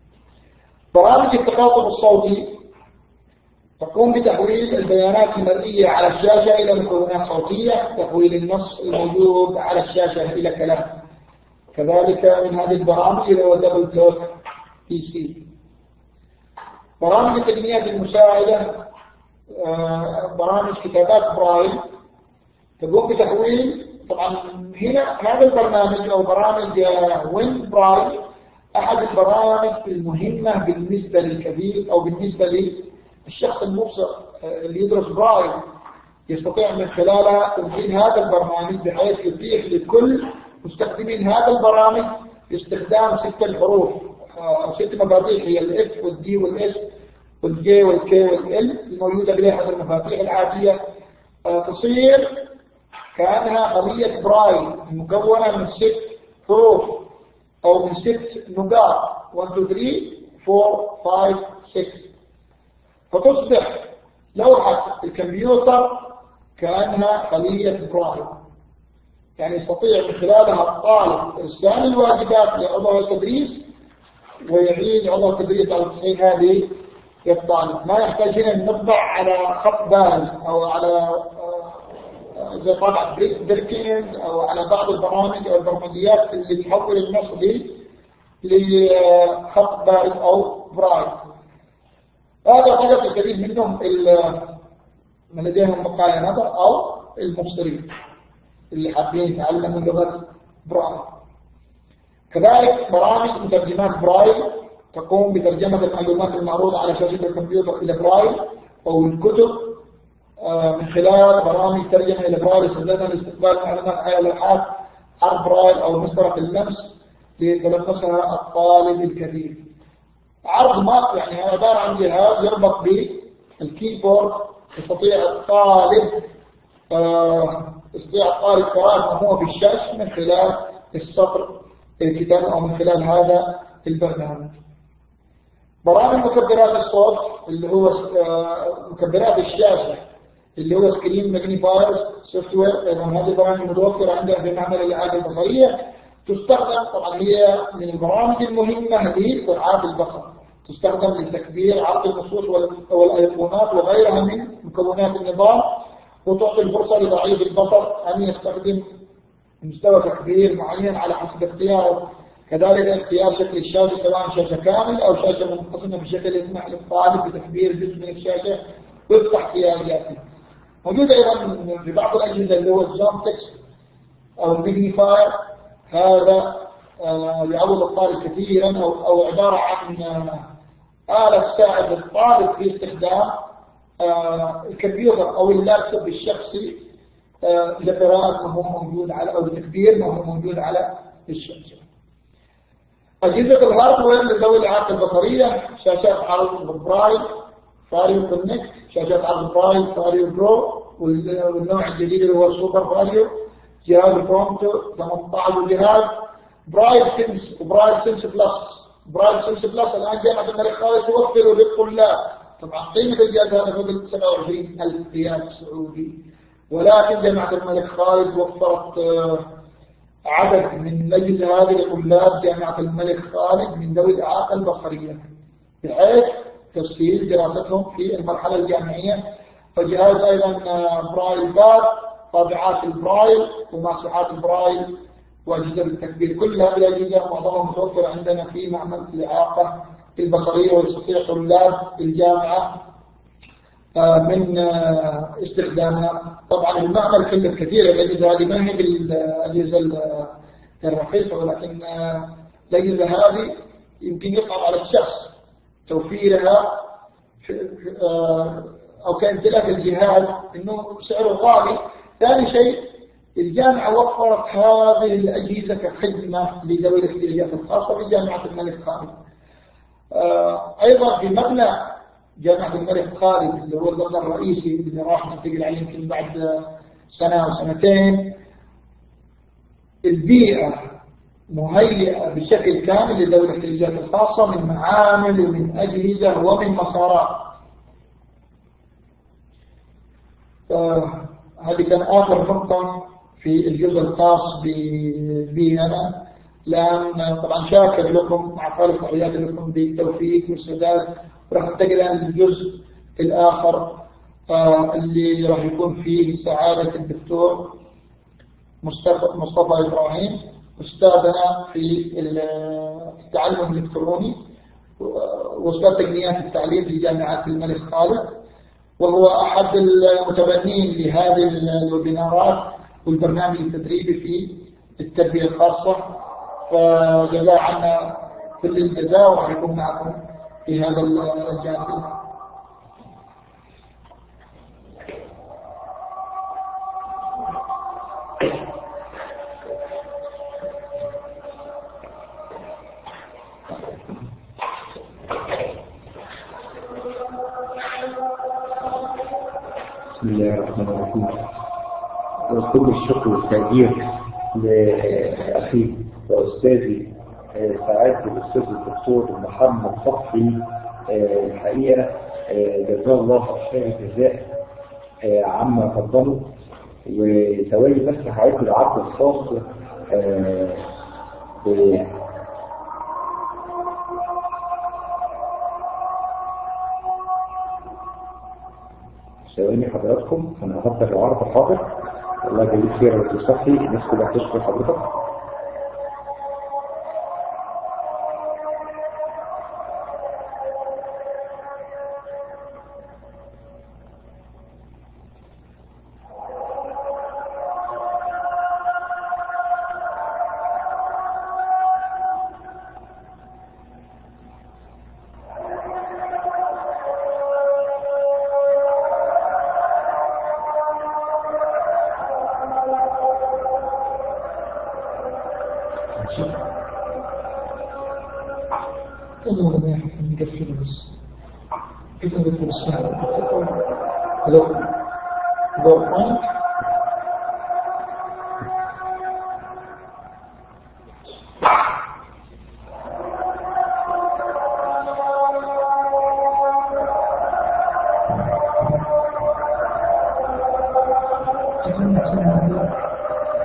برامج التخاطب الصوتي تقوم بتحويل البيانات المرئية على الشاشة إلى مكونات صوتية، تحويل النص الموجود على الشاشة إلى كلام. كذلك من هذه البرامج اللي هو دبل توك بي سي. برامج التقنيات المساعدة برامج كتابات برايل تقوم بتحويل. طبعا هنا هذا البرنامج أو برامج وين برايل أحد البرامج المهمة بالنسبة للكبير أو بالنسبة للشخص المبصر اللي يدرس برايل، يستطيع من خلالها تنفيذ هذا البرنامج بحيث يتيح لكل مستخدمين هذا البرامج استخدام ست الحروف أو ست مفاتيح هي الاف والدي والاس والجي والكي والال الموجودة بلوحة المفاتيح العادية، تصير كأنها خلية برايل مكونة من ست حروف أو من ست نقاط واحد اثنين ثلاثة أربعة خمسة ستة، فتصبح لوحة الكمبيوتر كأنها خلية برايل. يعني يستطيع من خلالها الطالب إرسال الواجبات لعضو التدريس ويعيد عضو التدريس على تصحيح هذه الطالب. ما يحتاج هنا نطبع على خط بارز أو على زي طبعا بركنز أو على بعض البرامج أو البرمجيات اللي تحول النص دي لخط بارز أو برايل. هذا طلب الكثير منهم من لديهم بقايا نظر أو المبصرين اللي حابين يتعلموا لغة برايل. كذلك برامج مترجمات برايل تقوم بترجمة المعلومات المعروضة على شاشة الكمبيوتر إلى برايل أو الكتب من خلال برامج ترجمة إلى برايل استخدامها لاستقبال معلومات على لوحات حرف برايل أو مسطرة اللمس ليتلمسها الطالب الكثير. عرض ماق يعني عبارة عن جهاز يربط بالكيبورد، يستطيع الطالب يستطيع الطالب قراءة ما هو في الشاشة من خلال السطر الكتابة أو من خلال هذا البرنامج. برامج مكبرات الصوت اللي هو مكبرات الشاشة اللي هو سكرين ماجنيفاير سوفت وير. ايضا هذه البرامج متوفره عندنا في معمل الاعاده البصريه، تستخدم طبعا هي من البرامج المهمه لسرعات البصر، تستخدم لتكبير عرض النصوص والايقونات وغيرها من مكونات النظام، وتعطي الفرصه لضعيف البصر ان يستخدم مستوى تكبير معين على حسب اختياره. كذلك اختيار شكل الشاشه سواء شاشه كامل او شاشه منقسمه بشكل يسمح للطالب بتكبير جزء من الشاشه وفق احتياجاته. موجود ايضا في بعض الاجهزه اللي هو الزوم تكست او الماجنيفاير، هذا آه يعوض الطالب كثيرا، او او عباره عن آه آلة تساعد الطالب في استخدام آه الكمبيوتر او اللابتوب الشخصي آه لقراءة ما هو موجود على او لتكبير ما هو موجود على الشاشة. أجهزة الهاردوير لذوي الإعاقة البصرية، شاشات عرض برايل فاريو كونكت، شاشات عرض برايل فاريو برو، والنوع الجديد اللي هو السوبر فاريو، جهاز برونتو ثمانية عشر جهاز، برايل سيمس وبرايل سيمس بلس. برايل سيمس بلس الآن جامعة الملك خالد توفره للطلاب، طبعا قيمة الجهاز هذا فوق سبعة وعشرين ألف ريال سعودي، ولكن جامعة الملك خالد وفرت عدد من الأجهزة هذه لطلاب جامعة الملك خالد من ذوي الإعاقة البصرية، بحيث تسهيل دراستهم في المرحلة الجامعية. فجهاز أيضا برايل باد، طابعات البرايل وماسوحات البرايل وأجهزة التكبير، كل هذه الأجهزة معظمها متوفرة عندنا في معمل الإعاقة البصرية، ويستطيع طلاب الجامعة من استخدامها. طبعا المعمل كله كثير، الأجهزة هذه ما هي بالأجهزة الرخيصة، ولكن الأجهزة هذه يمكن يصعب على الشخص توفيرها أو كامتلاك الجهاز إنه سعره غالي. ثاني شيء الجامعة وفرت هذه الأجهزة كخدمة لذوي الاحتياجات الخاصة في جامعة الملك خالد. أيضا في مبنى جامعة الملك خالد اللي هو المبنى الرئيسي اللي راح ننتقل عليه يمكن بعد سنة أو سنتين، البيئة مهيئة بشكل كامل لذوي الاحتياجات الخاصة من معامل ومن أجهزة ومن مسارات. هذه كان آخر نقطة في الجزء الخاص بي أنا، لأن طبعا شاكر لكم مع خالص تحياتي لكم بالتوفيق والسداد. راح ننتقل الآن للجزء الآخر آه اللي راح يكون فيه سعادة الدكتور مصطفى, مصطفى إبراهيم، أستاذنا في التعلم الإلكتروني وأستاذ تقنيات التعليم في جامعة الملك خالد، وهو أحد المتبنين لهذه الويبينارات والبرنامج التدريبي في التربية الخاصة، فجزاه عنا كل الجزاء وراح يكون معكم في هذا الجانب. بسم الله الرحمن الرحيم. كل الشكر والتقدير لأخي وأستاذي سعادة الأستاذ الدكتور محمد صفحي، الحقيقة جزاه الله خير الجزاء عما قدمه. وثواني بس هعيد العرض الخاص ثواني حضراتكم، انا هفضل العرض حاضر. الله يجزيك خير يا استاذ صفحي، الناس كلها تشكر حضرتك.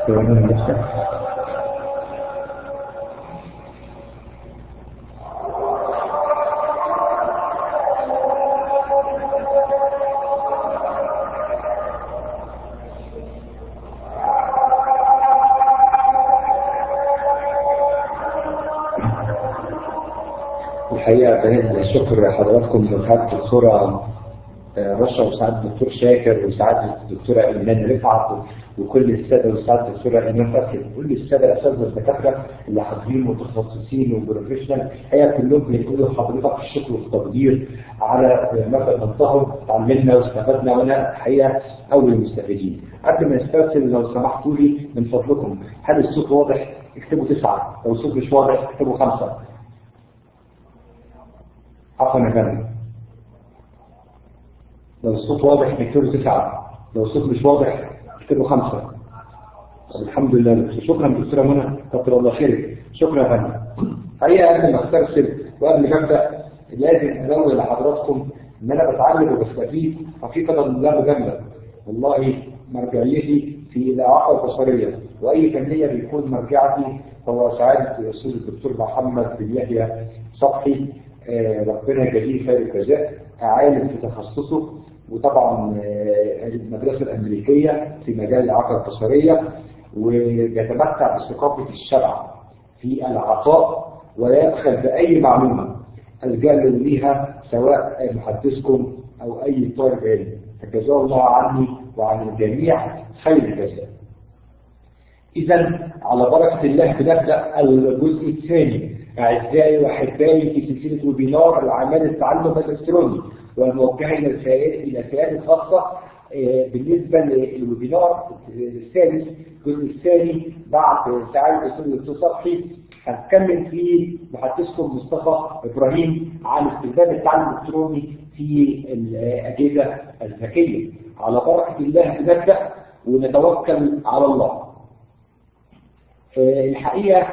الحقيقة بنزل الشكر لحضراتكم لسعادة الدكتورة رشا وسعادة الدكتور شاكر وسعادة الدكتورة إيمان رفعت وكل السادة وسعادة الدكتورة إيمان فتحي وكل السادة الأساتذة الدكاترة اللي حاضرين متخصصين وبروفيشنال. الحقيقة كلهم بيقولوا لحضرتك الشكر والتقدير على ما قدمتهم، اتعلمنا واستفدنا وأنا الحقيقة أول المستفيدين. قبل ما نسترسل لو سمحتوا لي من فضلكم، هل الصوت واضح؟ اكتبوا تسعة، لو الصوت مش واضح اكتبوا خمسة. عفوا يا فندم. لو الصوت واضح نكتبه تسعة، لو الصوت مش واضح نكتبه خمسة. الحمد لله. شكرا دكتورة منى، كتر الله خيرك. شكرا يا فندم. حقيقة قبل ما استرسل وقبل ما ابدا لازم انوه لحضراتكم ان انا بتعلم وبستفيد حقيقة لا مجاملة. والله مرجعيتي في الاعاقة البصرية واي فنية بيكون مرجعتي هو سعادة الاستاذ الدكتور محمد بن يحيى صبحي، ربنا يجزيه خير الجزاء، عالم في تخصصه، وطبعا المدرسة الأمريكية في مجال الإعاقة البصرية، ويتمتع بثقافة الشرع في العطاء ولا يبخل بأي معلومة ألجأ ليها سواء محدثكم أو أي طالب علم. فجزاه الله عني وعن الجميع خير الجزاء. إذا على بركة الله بنبدأ الجزء الثاني أعزائي وأحبائي في سلسلة ويبينار الأعمال التعلم الإلكتروني، ونوجه إلى إلى فئات خاصة بالنسبة للويبينار الثالث الجزء الثاني بعد سعادة الأستاذ الدكتور صبحي. هنتكلم في محدثكم مصطفى إبراهيم عن استخدام التعلم الإلكتروني في الأجهزة الذكية. على بركة الله نبدأ ونتوكل على الله. الحقيقة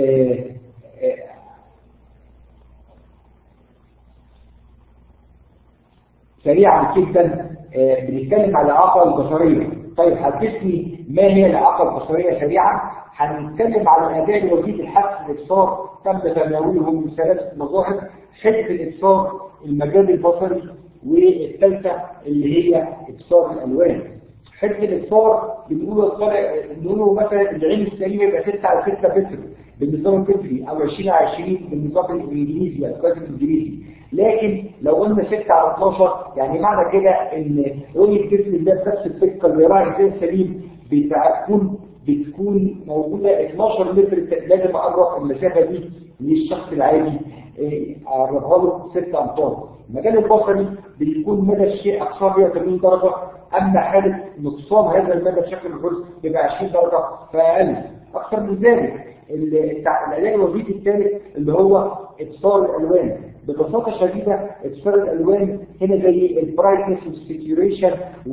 سريعا جدا بنتكلم على الإعاقة البصرية. طيب حدثني ما هي الإعاقة البصرية سريعا. هنتكلم على الأداء الوظيفي الحس الإبصار، تم تناوله من ثلاث مظاهر: حدة الإبصار، المجال البصري، والثالثة اللي هي إبصار الألوان. حدة الإبصار بنقول بنقوله مثلا العين السليمة يبقى ستة على ستة متر بالنظام الفطري أو عشرين على عشرين بالنظام الإنجليزي القياس الإنجليزي. لكن لو قلنا ستة على اتناشر يعني معنى كده ان رؤية جسم الله بنفس الدقة اللي يراها الانسان السليم بتكون بتكون موجودة اتناشر متر. لازم اقرب المسافة دي للشخص العادي اقربها له ستة امتار. المجال البصري بيكون مدى الشيء اقصى مية وتمانين درجة، اما حالة نقصان هذا المدى بشكل الفرز بيبقى عشرين درجة فاقل. اكثر من ذلك العلاج الوظيفي الثالث اللي هو ابصار الالوان. ببساطه شديده ابصار الالوان هنا زي البرايتنس والساتوريشن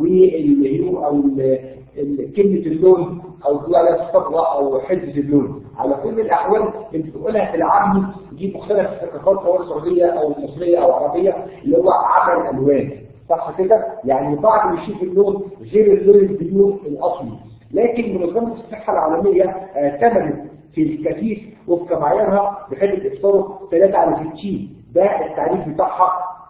والهيو او كلمه اللون او على الصبغه او حده اللون. على كل الاحوال بنقولها في العامي دي مختلف الثقافات سواء السعوديه او المصريه او العربيه اللي هو عمل الالوان، صح كده؟ يعني بعض بيشوف اللون غير اللون البيور الاصلي. لكن منظمه الصحه العالميه اعتمدت في الكثيف وفق معاييرها بحدة إبصاره ثلاثة على ستين، ده التعريف بتاعها،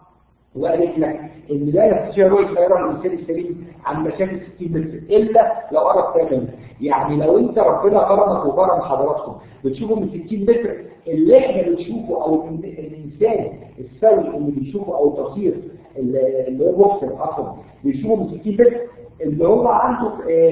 وقالت لك إن لا يستطيع رؤية يرى الإنسان السليم عن مسافة ستين متر إلا لو قرب ثلاثة متر. يعني لو أنت ربنا كرمك وكرم حضراتكم بتشوفه من ستين متر، اللي إحنا بنشوفه أو الإنسان السوي اللي بيشوفه أو البصير اللي هو مبصر أصلا بيشوفه من ستين متر، اللي هو عنده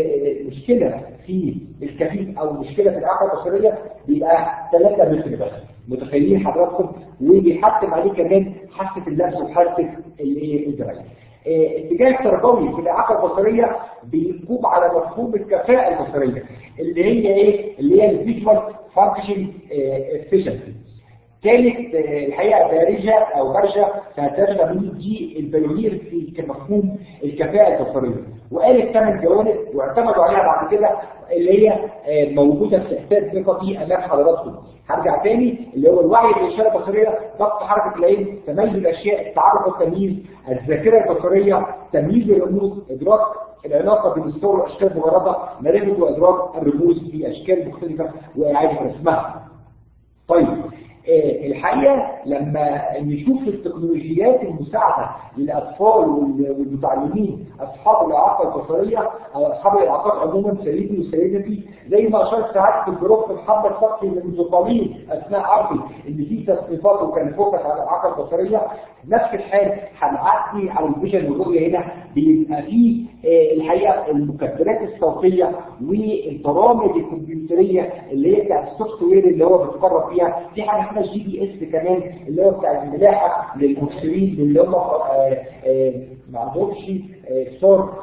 مشكلة في الكفيف أو مشكلة في الإعاقة البصرية بيبقى ثلاثة متر بس. متخيلين حضراتكم؟ وبيحتم عليه كمان حاسة اللمس وحاسة الجمال. الاتجاه التربوي في الإعاقة البصرية بيقوم على مفهوم الكفاءة البصرية اللي هي إيه؟ اللي هي الفيجوال فانكشن افيشنسي. كانت الحقيقه بارجه او برجه سنه ثلاثة وثمانين دي البيونير في كمفهوم الكفاءه البصريه، وقالت ثمان جوانب واعتمدوا عليها بعد كده اللي هي موجوده في احساس ثقتي امام حضراتكم. هرجع تاني اللي هو الوعي بالاشاره البصريه، ضبط حركه العين، تميز الاشياء، التعرف والتمييز، الذاكره البصريه، تمييز الرموز، ادراك العلاقه بين الصور والاشكال المجرده، معرفه وادراك الرموز في اشكال مختلفه واعاده رسمها. طيب آه الحقيقه لما نشوف التكنولوجيات المساعده للاطفال والمتعلمين اصحاب الاعاقه البصريه او اصحاب الاعاقات عموما، سيدي وسيدتي، زي ما اشرت ساعات في الجروب محمد فتحي منذ قليل اثناء عرضي ان في تصنيفات وكان فوكس على الاعاقه البصريه، نفس الحال هنعدي على الفيجن والرؤيه. هنا بيبقى فيه آه الحقيقه المكبرات الصوتيه والبرامج الكمبيوتريه اللي هي بتاعت السوفت وير اللي هو بيتقرب فيها، في حاجه اسمها جي بي اس كمان اللي هو بتاع الملاحه للمبصرين اللي هم ما عندهمش صور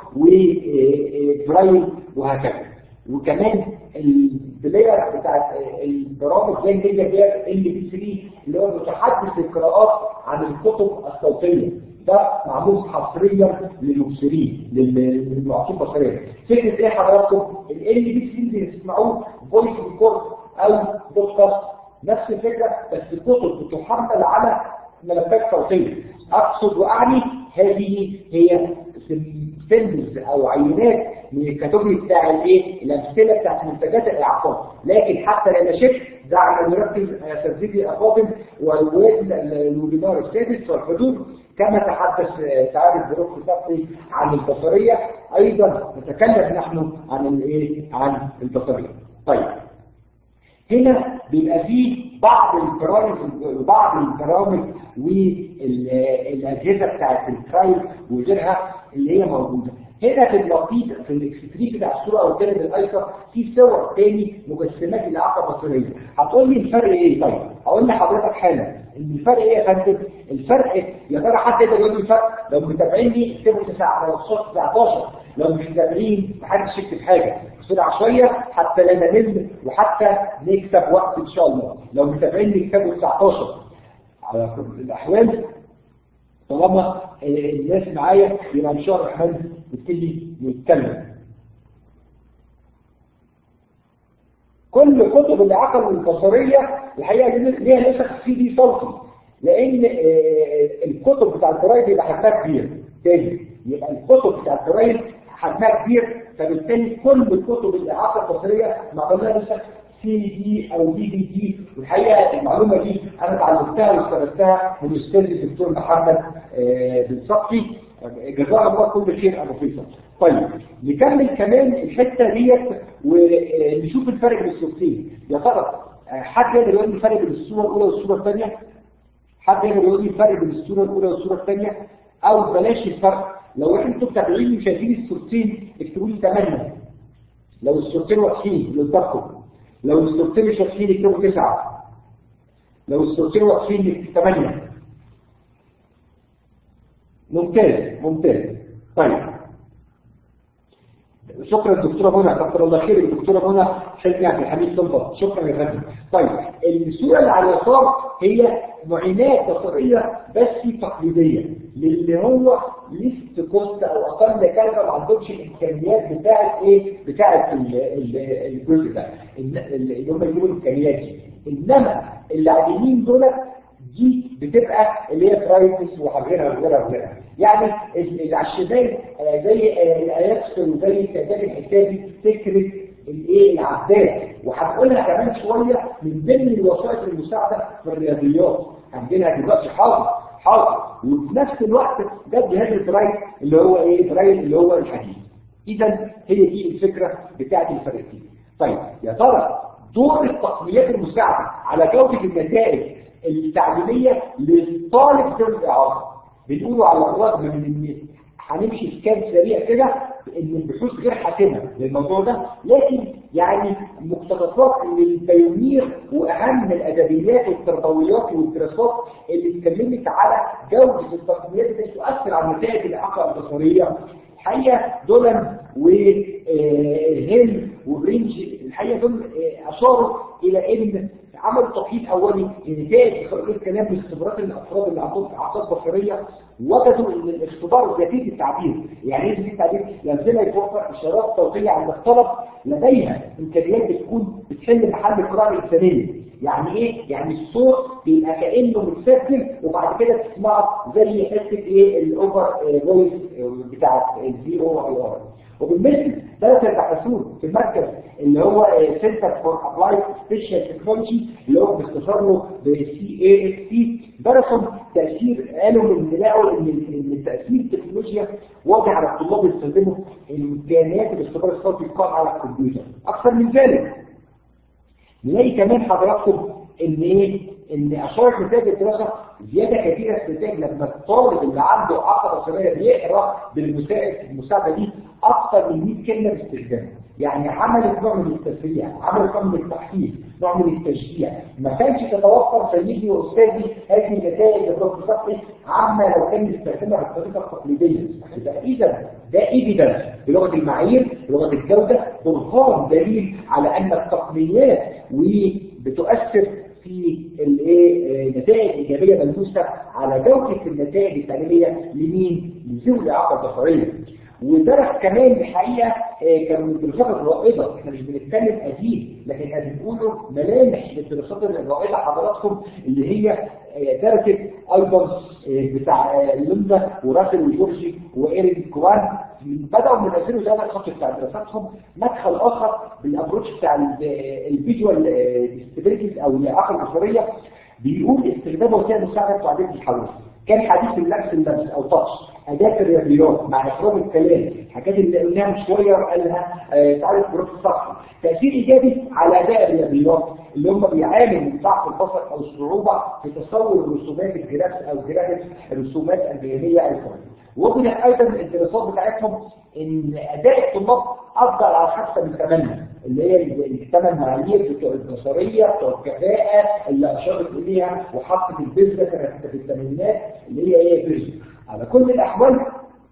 وبرايل وهكذا. وكمان البلاير بتاعت البرامج زي اللي هي ال بي ثلاثة اللي هو متحدث القراءات عن الكتب الصوتيه، ده معمول حصريا للمبصرين للمعاقين البصريه. فكره ايه حضراتكم؟ ال بي ثلاثة اللي بتسمعوه فويس ريكورد او بودكاست، نفس الفكره بس الكتب بتحمل على ملفات صوتيه. اقصد واعني هذه هي سيمبلز او عينات من الكاتيجوري بتاع الايه الامثله بتاعت منتجات الاعاقات، لكن حتى لما شفت دعنا نركز اساتذتي الافاضل والواد الويبينار السادس والحدود كما تحدث تعالى البروف فتحي عن البصريه، ايضا نتكلم نحن عن الايه عن البصريه. طيب هنا بيبقى فيه بعض البرامج بعض البرامج والاجهزه بتاعت الترايل وغيرها اللي هي موجوده. هنا في اللقيط في الاكستريك بتاع الصوره او الجانب الايسر في صور تاني مجسمات الاعاقه البصريه. هتقول لي الفرق ايه؟ طيب هقول لحضرتك حالا ان الفرق ايه يا فندم؟ الفرق يا ترى حد يقدر يقول لي الفرق؟ لو متابعيني اكتبوا تسعة لو الصوت تسعتاشر، لو مش متابعين محدش يكتب حاجه بسرعه شويه حتى لا نمل وحتى نكسب وقت ان شاء الله. لو متابعيني اكتبوا تسعتاشر على كل الاحوال. طالما الناس معايا يبقى ان شاء الله الرحمن نبتدي نتكلم. كل كتب الاعاقه البصريه الحقيقه ليها نسخ سي دي صوتي، لان الكتب بتاع الجرايد بيبقى حجمها كبير. تاني يبقى الكتب بتاع الجرايد حجمها كبير، فبالتالي كل الكتب الاعاقه البصريه معمول لها نسخ سي دي او دي في دي. والحقيقه المعلومه دي انا اتعلمتها واستفدتها من الاستاذ الدكتور محمد بن صقي، جزاه الله كل خير ابو فيصل. طيب نكمل كمان الحته ديت ونشوف الفرق بين الصورتين. يا ترى حد يقدر يقول لي الفرق بين الصوره الاولى والصوره الثانيه؟ حد يقدر يقول لي الفرق بين الصوره الاولى والصوره الثانيه؟ او بلاش الفرق، لو انتوا متابعين وشايفين الصورتين اكتبوا لي ثمانية، لو الصورتين واضحين للتقوا، لو الصورتين مش واضحين اكتبوا تسعة، لو الصورتين واضحين ثمانية. ممتاز ممتاز. طيب شكرا دكتوره منى، كتر الله خير الدكتوره منى حلمي عبد الحميد صنبط، شكرا يا فندم. طيب الصوره اللي على اليسار هي معينات بصريه بس تقليديه للي هو ليست كوست او اقل كلفه ما عندهمش الامكانيات بتاعه ايه بتاعه الجزء ده اللي هم يجيبوا الامكانيات دي. انما اللي عاملين دول دي بتبقى اللي هي برايفس وغيرها وغيرها وغيرها. يعني اللي على الشمال زي الايات وزي التدريب الحسابي فكره الايه العداد، وهنقولها كمان شويه من ضمن الوسائط المساعده في الرياضيات عندنا دلوقتي حاضر حاضر وفي نفس الوقت ده جهاز البرايل اللي هو ايه برايل اللي هو الحديث. اذا هي دي الفكره بتاعت الفرقتين. طيب يا ترى دور التقنيات المساعده على جوده النتائج التعليميه للطالب ذوي الاعاقه. بنقولوا على الرغم من ان هنمشي في كام سريع كده ان البحوث غير حاسمه للموضوع ده، لكن يعني مقتطفات للبيونير واهم الادبيات والتربويات والدراسات اللي اتكلمت على جوده التقنيات اللي تؤثر على نتائج الاعاقه البصريه. الحقيقه دول و هيل وبرينج الحقيقه دول اشاروا الى ان عملوا تقييم اولي لنتائج خلق الكلام باختبارات الافراد اللي عندهم اعصاب بصريه، وجدوا ان الاختبار ذاتي التعبير، يعني ايه ذاتي التعبير؟ لازم يتوفر اشارات صوتيه عند الطلب لديها امكانيات بتكون بتحل محل القراءه الانسانيه. يعني ايه؟ يعني الصوت بيبقى كانه متسجل وبعد كده تسمعه زي حته ايه الاوفر فويس بتاع الفي او اي ار. وبالمثل ثلاثة الباحثون في المركز اللي هو سنتر فور ابلايد سبيشال تكنولوجي اللي هو باختصار له سي اي اس تي درسوا تاثير، قالوا من لقوا ان ان تاثير التكنولوجيا واضح على الطلاب اللي يستخدموا امكانيات الاختبار الصوتي القائم على الكمبيوتر. اكثر من ذلك نلاقي كمان حضراتكم ان ايه ان اشارت نتائج الدراسه زياده كبيره في النتائج لما الطالب اللي عنده اعاقه بصريه بيقرا بالمساعد المساعده دي اكثر من مئة كلمه باستخدامها. يعني عملت نوع من التسريع، عملت نوع من التحفيز، نوع من التشجيع. ما كانش تتوفر سيدي واستاذي هذه النتائج الرقميه عما لو كان يستخدمها بالطريقه التقليديه. اذا ده ايفيدنس بلغه المعايير بلغه الجوده، برهان دليل على ان التقنيات وبتؤثر في الايه نتائج ايجابيه ملموسه على جوده النتائج التعليميه لمين؟ لذوي الاعاقه البصريه. ودرس كمان الحقيقه كانوا من الدراسات الرائده، احنا مش بنتكلم قديم لكن احنا بنقول ملامح للدراسات الرائده حضراتكم اللي هي درست ايضا بتاع لوندا وراسل وجورجي وايرين كوان، بداوا من ألفين وثلاثة الخط بتاع دراساتهم مدخل اخر بالابروتش بتاع الفيجوال ديستابيلتيز او الاعاقه البصريه، بيقول استخدام وسائل مساعده تعديل الحواس. كان حديث اللمس اللمس او تاتش، اداه الرياضيات مع اخراج الكلام، الحاجات اللي قلناها من شويه قالها تعرف بروف السطحي، تاثير ايجابي على اداء الرياضيات اللي هم بيعانوا من ضعف البصر او الصعوبه في تصور رسومات الجرافيك او جرافيك الرسومات البيانيه الفرعيه. وجدت ايضا الدراسات بتاعتهم ان اداء الطلاب افضل على خمسه من ثمانيه اللي هي الثمان معايير بتوع البصريه بتوع الكفاءه اللي اشارت اليها وحطت البذره في الثمانينات اللي هي ايه بذره. على كل الاحوال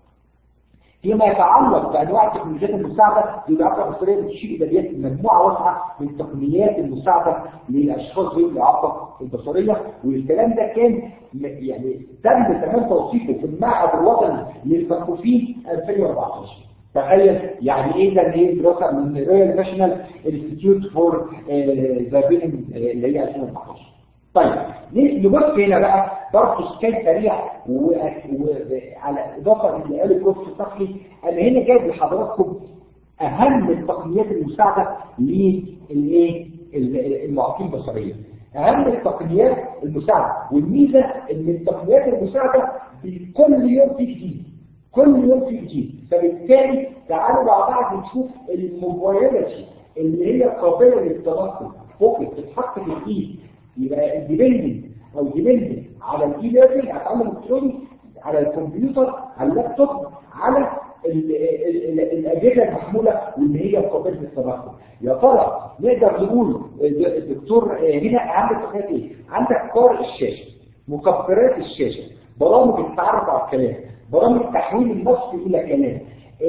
فيما يتعلق بانواع التكنولوجيات المساعده للاعاقه البصريه بتشير الى مجموعه واسعه من تقنيات المساعده للاشخاص ذوي الاعاقه البصريه، والكلام ده كان يعني تم كمان توصيفه في المعهد الوطني للمكفوفين ألفين وأربعتاشر. تخيل يعني ايه ده ايه دراسه من رويال ناشونال انستيتيوت فور ذا بين اللي هي ألفين وأربعتاشر. طيب نبص هنا بقى برضه سكان سريع وعلى اضافه اللي قال البروف الصحي، انا هنا جايب لحضراتكم اهم التقنيات المساعده للايه المعاقين البصريه. اهم التقنيات المساعده، والميزه ان التقنيات المساعده كل يوم في جديد، كل يوم في جديد، فبالتالي تعالوا مع بعض نشوف الموبايلات اللي هي قابله للتنقل فوق تتحط في الايد، يبقى الديبندنج او ديبندنج على الاي ليرنينج على التعلم الالكتروني على الكمبيوتر على اللابتوب على ال ال ال الاجهزه المحموله واللي هي قابله للتنقل. يا ترى نقدر نقول الدكتور هنا عندك تقنيات ايه؟ عندك قارئ الشاشه، مكبرات الشاشه، برامج التعرف على الكلام، برامج تحويل النص الى كلام،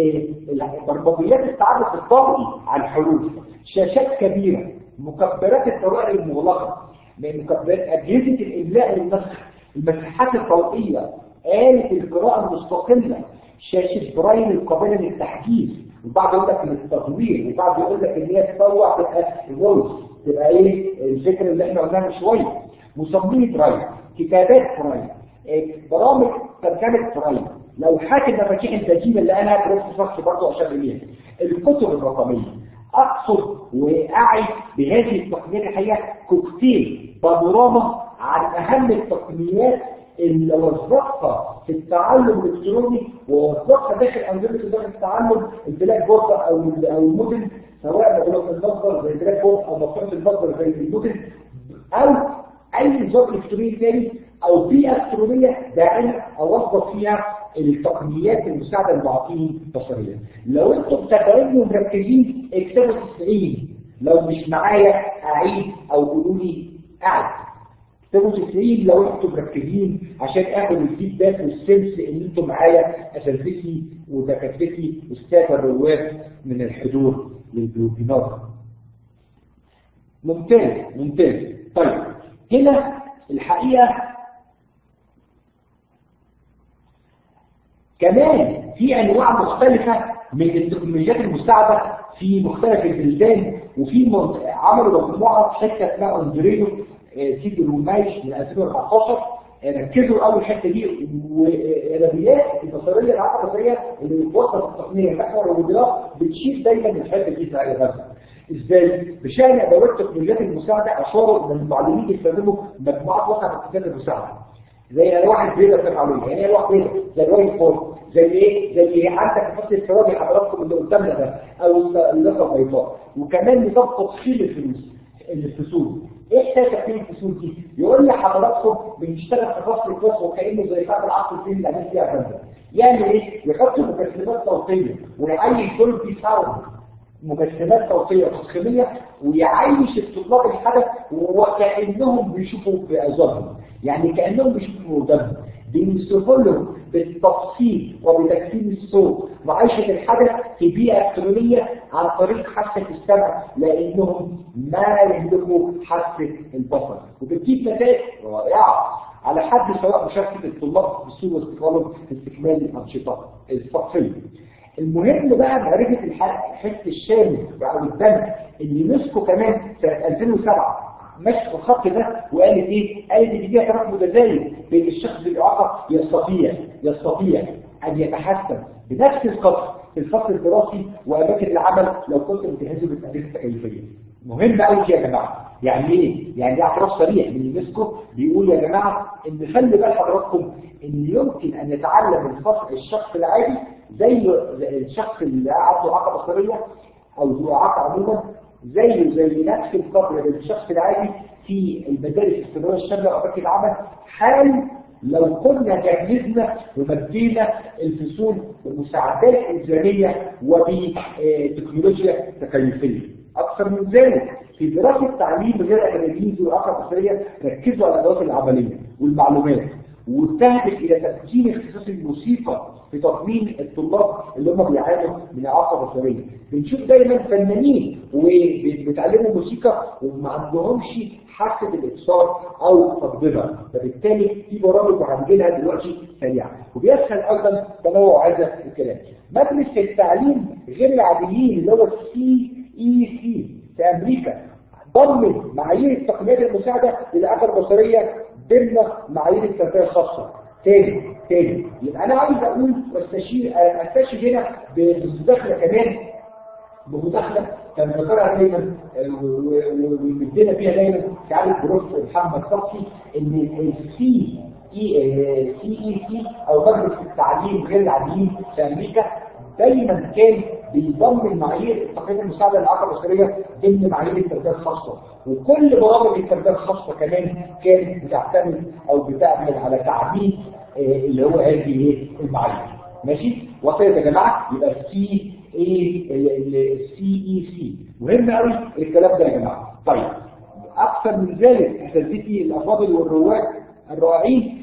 برمجيات التعرف الضوئي على الحروف، شاشات كبيره، مكبرات القراءه المغلقه، مكبرات اجهزه الاملاء للنسخ، المساحات الضوئيه، آلة القراءه المستقله، شاشه برايل القابله للتحديث، وبعض يقول لك للتطوير، وبعض يقول لك ان هي تطوع تبقى فويس، تبقى ايه الفكره اللي احنا قلناها من شويه، مصممه برايل، كتابات برايل، برامج ترجمه برايل، لوحات المفاتيح القديمه اللي انا درست شخص برضه اشار اليها، الكتب الرقميه. اقصد واعي بهذه التقنيات الحقيقه كوكتيل بانوراما عن اهم التقنيات اللي وظفتها في التعلم الالكتروني ووظفتها داخل انظمه اداره التعلم البلاك بورد او او الموديل، سواء مدرسه المصدر زي البلاك بورد او مصدر المصدر زي الموديل او اي نظام الكتروني ثاني او بيئه الكترونيه داعمه اوظف فيها التقنيات المساعده للمعاقين البصريه. لو انتم متابعين ومركزين اكتبوا تسعين، لو مش معايا اعيد او قولوا لي اعد. اكتبوا تسعين لو انتم مركزين عشان اخد الفيدباك والسنس ان انتم معايا اساتذتي ودكاترتي والساده الرواد من الحضور للويبينار. ممتاز ممتاز. طيب هنا الحقيقه كمان في انواع مختلفه من التكنولوجيات المساعده في مختلف البلدان، وفي عملوا مجموعه حته اسمها اندريو سيدي رومايش من ألفين وأربعتاشر ركزوا اول حته دي، والادبيات البصريه العقل البصريه اللي بتوصل التقنيه المحور والوزارات بتشيل دايما الحته دي في غزه. ازاي؟ بشان ادوات التكنولوجيات المساعده اشاروا ان المعلمين بيستخدموا مجموعات واسعه من التكنولوجيات المساعده. زي الواحد بيقدر تفعلوها، يعني ايه الواحد بيقدر؟ زي الوايت بورد، زي ايه؟ زي عندك فصل الثوابت حضراتكم اللي قدامنا ده او اللقب البيضاء، وكمان نظام تفصيل الفلوس الفصول. ايه حكايه تفصيل الفصول دي؟ يقول لي حضراتكم بنشتغل في فصل الكلاس وكانه زي ساعه العصر الفيل اللي عملت فيها غزه. يعني ايه؟ يحط مكسبات صوتيه ويعين كل في ساوند مجسمات صوتيه تفخيميه ويعيش الطلاب الحدث وكانهم بيشوفوا باذانهم، يعني كانهم بيشوفوا قدامهم، بيوصفوا لهم بالتفصيل وبتجسيم الصوت وعيشه الحدث في بيئه الكترونيه عن طريق حاسه السمع، لانهم ما يملكوا حاسه البصر، وبتجيب نتائج رائعه على حد سواء مشاركه الطلاب في السوق واستقرارهم في استكمال الانشطه الثقافيه. المهم بقى معرفه الحس الشامل او الدمج اللي مسكوا كمان سنه ألفين وسبعة مسكوا الخط ده وقالت ايه؟ قالت ان فيها تناقض متزايد بين الشخص بالاعاقه يستطيع يستطيع ان يتحسن بنفس القدر في الفصل الدراسي واماكن العمل لو كنت متهز بالتاريخ التكيفيه. مهم قوي يا جماعه. يعني ايه؟ يعني اعتراف صريح من اليونسكو بيقول يا جماعه ان خلي بال حضراتكم ان يمكن ان يتعلم الفصل الشخص العادي زي الشخص اللي عنده اعاقه بصريه او ذو اعاقه عموما زيه زي نفس القدر للشخص العادي في المدارس الاستمراريه الشامله واماكن العمل، حال لو كنا جهزنا ومدينا الفصول بمساعدات الزاميه وبتكنولوجيا تكيفيه. اكثر من ذلك في دراسه تعليم غير اكاديميين ذو اعاقه بصريه ركزوا على الادوات العمليه والمعلومات وتهدف الى تسجيل اختصاص الموسيقى في تطمين الطلاب اللي هم بيعانوا من اعاقه بصريه. بنشوف دايما فنانين وبيتعلموا موسيقى وما عندهمش حاسه الابصار او تقديرها، فبالتالي في برامج هنجيلها دلوقتي سريعه. وبيسهل ايضا تنوع هذا الكلام. مجلس التعليم غير العاديين اللي هو السي اي سي في امريكا ضمن معايير التقنيات المساعده للاعاقه البصريه ضمن معايير التربيه الخاصه. تاني تاني يبقى انا عايز اقول واستشير استشير هنا بمداخله كمان بمداخله كان ذكرها دايما وبدينا فيها دايما سعاده بروف محمد صبحي ان السي اي سي اي سي او مجلس التعليم غير العاديين في امريكا دايما كان بيضمن معايير التقنيات المساعده للاعاقه البصريه ضمن معايير التربيه الخاصه، وكل برامج التربيه الخاصه كمان كانت بتعتمد او بتعمل على تعديل اللي هو هذه المعايير. ماشي؟ وصلت يا جماعه؟ يبقى السي اي السي اي سي مهم قوي الكلام ده يا جماعه. طيب اكثر من ذلك اساتذتي الافاضل والرواد الرائعين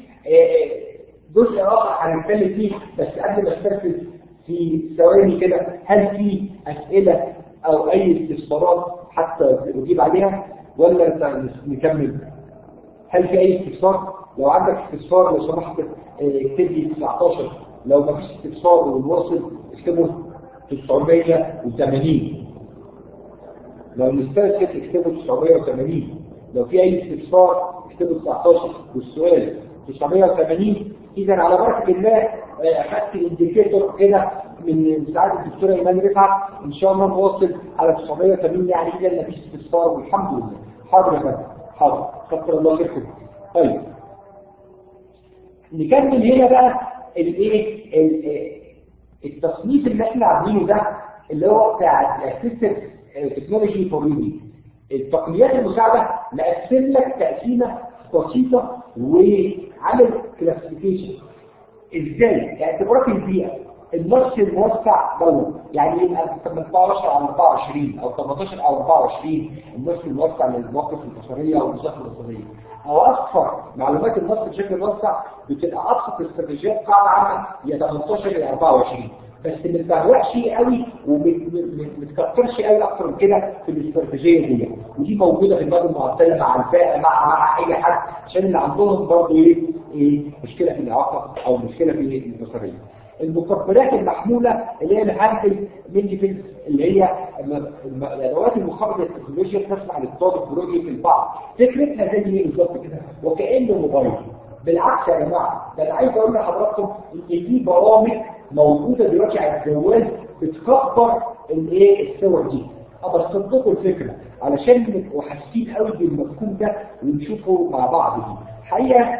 جزء اخر هنتكلم فيه، بس قبل ما استرسل في ثواني كده، هل في اسئله او اي استفسارات حتى اجيب عليها ولا نكمل؟ هل في اي استفسار؟ لو عندك استفسار لو سمحت اكتب لي تسعتاشر، لو ما فيش استفسار ونوصل اكتبوا تسعمية وثمانين، لو نسترسل اكتبوا تسعمية وثمانين، لو في اي استفسار اكتبوا تسعتاشر والسؤال تسعمية وثمانين. اذا على بركه الله اخذت الانديكيتور هنا من سعاده الدكتوره ايمان رفعت ان شاء الله نوصل على تسعمية وثمانين، يعني كده مفيش استفسار والحمد لله. حاضر يا فندم حاضر، شكر الله لكم. طيب نكمل هنا بقى الايه التصنيف اللي احنا عاملينه ده اللي هو بتاع الاسيستنت تكنولوجي فور ريدنج. التقنيات المساعده نقسم لك تقسيمه بسيطه وعمل كلاسيفيكيشن ازاي؟ اعتبارات البيئه النص الموسع دوت يعني يبقى ثمانية عشر على أربعة وعشرين او ثمانية عشر على أربعة وعشرين النص الموسع للمواقف البصريه او الوظائف البصريه، او اكثر معلومات النص بشكل موسع بتبقى ابسط استراتيجيات قاعده عامه هي ثمانية عشر الى أربعة وعشرين، بس ما تبهوأش قوي وما تكترش قوي اكتر من كده في الاستراتيجيه دي، ودي موجوده في الباب المعطله مع الفئه مع مع اي حد عشان اللي عندهم برضه ايه ايه مشكله في الاعاقه او مشكله في البصريه. المكبرات المحموله اللي هي الهاندل مينيفيلز اللي هي الادوات المخابره التكنولوجيا تسمح للطالب برؤيه البعض، فكرتها زي ايه بالظبط كده وكانه موبايل. بالعكس يا جماعه ده انا عايز اقول لحضراتكم ان في برامج موجوده دلوقتي على الجوال بتكبر الايه الصور دي. ابسط لكم الفكره علشان نبقوا حاسين قوي بالمفهوم ده ونشوفه مع بعض دي. حقيقه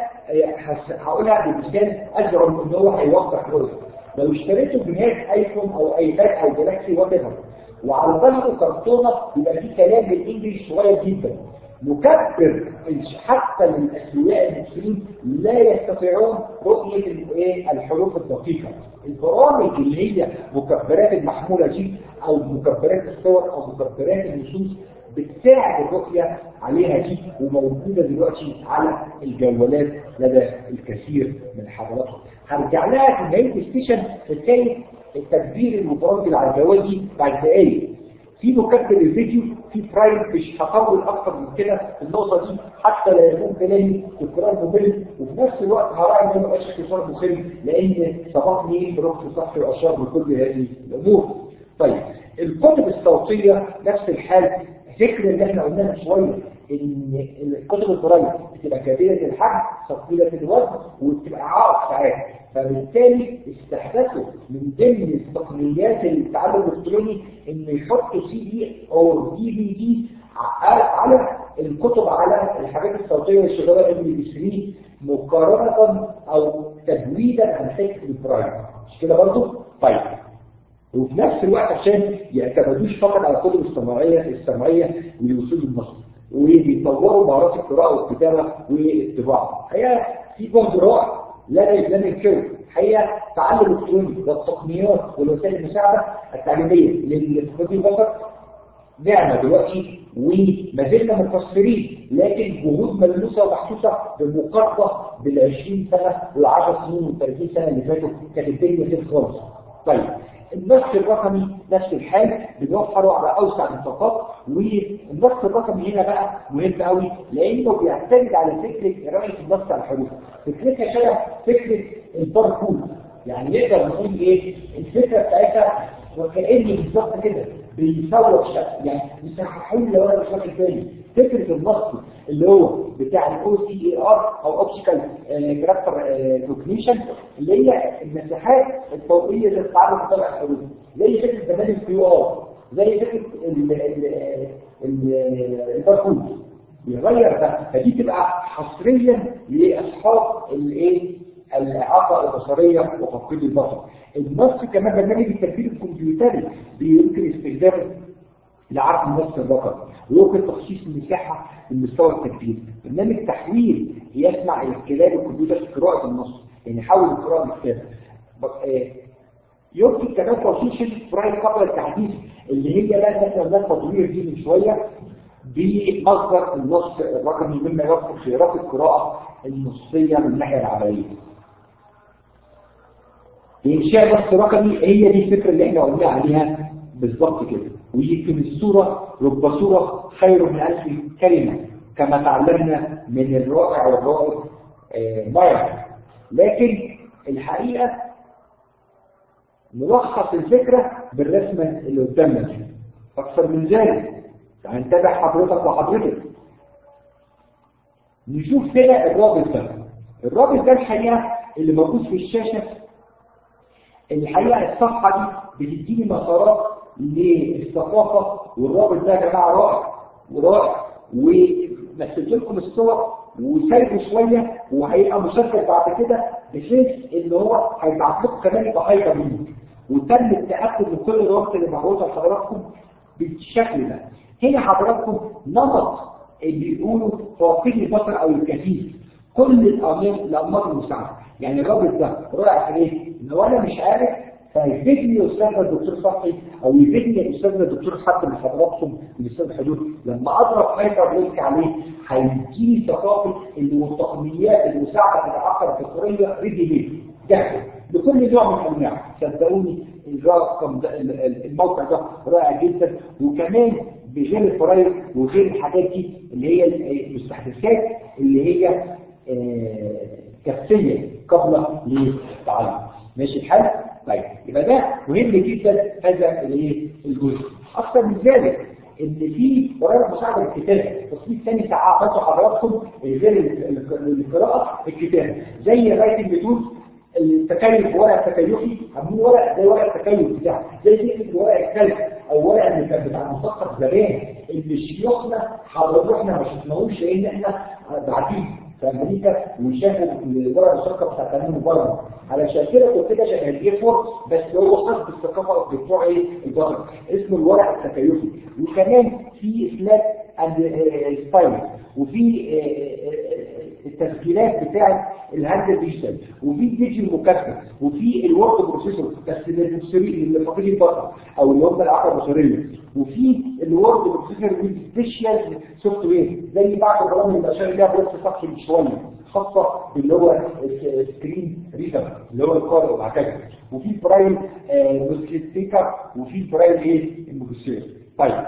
هقولها بمثال ازعم ان هو هيوضح رؤيه. لو اشتريتوا جهاز ايفون او ايباد او جالاكسي وات ايفر وعلى ظهره كرتونه يبقى في كلام بالانجلش صغير جدا، مكبر حتى للاسوياء المصريين لا يستطيعون رؤيه الايه الحروف الدقيقه. البرامج اللي هي مكبرات المحموله دي او مكبرات الصور او مكبرات النصوص بتساعد الرؤيه عليها دي وموجوده دلوقتي على الجوالات لدى الكثير من حضراتكم. هرجع لها في نهايه السيشن حكايه التدبير المبرمج اللي على الجوال دي بعد دقايق. في مكبر الفيديو في برايم مش هطول اكتر من كده في النقطه دي حتى لا يكون كلامي تكرار ممل، وفي نفس الوقت هراعي ان ما يبقاش اختصار مخل لان سبقني في رخص صحي واشار بكل هذه الامور. طيب الكتب الصوتيه نفس الحال، فكر اللي احنا قلناها شويه ان الكتب القرايه بتبقى كبيره الحجم ثقيله الوزن وبتبقى عائق ساعات، فبالتالي استحدثوا من ضمن التقنيات التعلم الالكتروني ان يحطوا سي دي او دي في دي على الكتب على الحاجات الصوتيه اللي شغاله ام بي ثلاثة مقارنه او تزويدا عن فكره البرايم، مش كده برضه؟ طيب وفي نفس الوقت عشان يعتمدوش فقط على الكتب السمعيه السمعيه لوصول النص وبيطوروا مهارات القراءه والكتابه والطباعه. هي في جهد رائع لا لا ننكره، هي تعلم الالكتروني والتقنيات والوسائل المساعده التعليميه للتقنيات البصر نعمه دلوقتي وما زلنا مقصرين، لكن جهود ملموسه ومحسوسه بالمقارنه بال عشرين سنه والعشر سنين والثلاثين سنه اللي فاتوا كانت الدنيا كده خالص. طيب النص الرقمي نفس الحال بنوفره على اوسع النطاقات، والنص الرقمي هنا بقى مهم قوي لانه بيعتمد على فكره قراءه النص على الحروف. فكرتها شبه فكره الباركود، يعني نقدر نقول ايه الفكره بتاعتها وكأن بالظبط كده بيصور شكل، يعني بيصححوا لي لو انا مش واخد بالي فكره النص اللي هو بتاع الاو سي اي ار او اوبتيكال كاركتر ريكوجنيشن اللي هي المساحات الضوئيه للتعرف بطبع الحروف، زي فكره زمان الكيو ار، زي فكره الباركود يغير ده، فدي تبقى حصريا لاصحاب الايه الاعاقه البصريه وتفقيد البصر. النص كمان برنامج التدبير الكمبيوتري بيمكن استخدامه لعرض النص الرقمي ويمكن تخصيص المساحه لمستوى التدبير. برنامج تحويل يسمع الكلام الكمبيوتر في قراءه النص، يعني حول القراءه بالكتابه. يمكن كمان توصيل شركه برايم قبل التحديث اللي هي بقى احنا قلنا التطوير دي من شويه بمصدر النص الرقمي مما يوفر خيارات القراءه النصيه من الناحيه العمليه. إنشاء نص رقمي هي دي الفكرة اللي احنا قلنا عليها بالظبط كده، ويمكن الصورة رب صورة خير من ألف كلمة كما تعلمنا من الرائع والرائع آه ماير. لكن الحقيقة نلخص الفكرة بالرسمة اللي قدامنا دي أكثر من ذلك، هنتابع حضرتك وحضرتك. نشوف كده الرابط ده، الرابط ده الحقيقة اللي موجود في الشاشة. الحقيقة الصفحة دي بتديني مسارات للثقافة، والرابط ده يا جماعة رائع ورائع، ومثلت لكم الصور وسايبه شوية وهيبقى مسجل بعد كده بحيث ان هو هيبعت لكم كمان يبقى هايبر لينك، وتم التأكد من كل الرابط اللي موجودة لحضراتكم بالشكل ده. هنا حضراتكم نمط اللي بيقولوا توقيت البصر او الكثيف، كل الانماط المساعده، يعني الرابط ده رائع في ايه؟ لو انا مش عارف فيفيدني استاذنا الدكتور صبحي او يفيدني استاذنا الدكتور حتى من حضراتكم الاستاذ حدود لما اضرب هايبر لينك عليه هيديني ثقافه التقنيات المساعده في الاعاقه البصريه ريدي ليه جاهزه بكل نوع من الانواع. صدقوني الرقم ده الموقع ده رائع جدا، وكمان بغير الفرايد وغير الحاجات دي اللي هي المستحدثات اللي هي كافيه قبل للتعلم. ماشي الحال؟ طيب يبقى ده مهم جدا هذا الايه الجزء. اكثر من ذلك ان في طريقه مساعده للكتابه، تصميم ثاني ساعات انتوا حضراتكم غير القراءه الكتابه زي رايتنج بتقول التكيف ورق تكيفي، عاملين ورق زي ورق التكيف بتاعه زي فكره ورق الكلب او ورق اللي كان بتاع المثقف زمان اللي شيوخنا حضروا احنا ما شفناهوش لان احنا بعدين في امريكا وشافوا الورق المثقف بتاع تمام مبارك علشان كده كنت كده شغال جيفور بس هو خاص بالثقافه بتوع ايه البصر اسمه الورق التكيفي. وكمان في سلاك اند ستايل وفي التسجيلات بتاعه الهاند ديجيتال وفي ديجي مكثف وفي الورد بروسيسور بس للمبصرين اللي فاقدين البصر او اللي هم الاعاقه البصريه، وفي الورد بروسيسور سبيشال سوفت وير زي بعض البرامج اللي بشتغل بيها بس سطحي شويه خاصه باللي هو سكرين ريدر اللي هو القارئ وهكذا، وفي برايل مستيكر وفي برايل ايه المبصر. طيب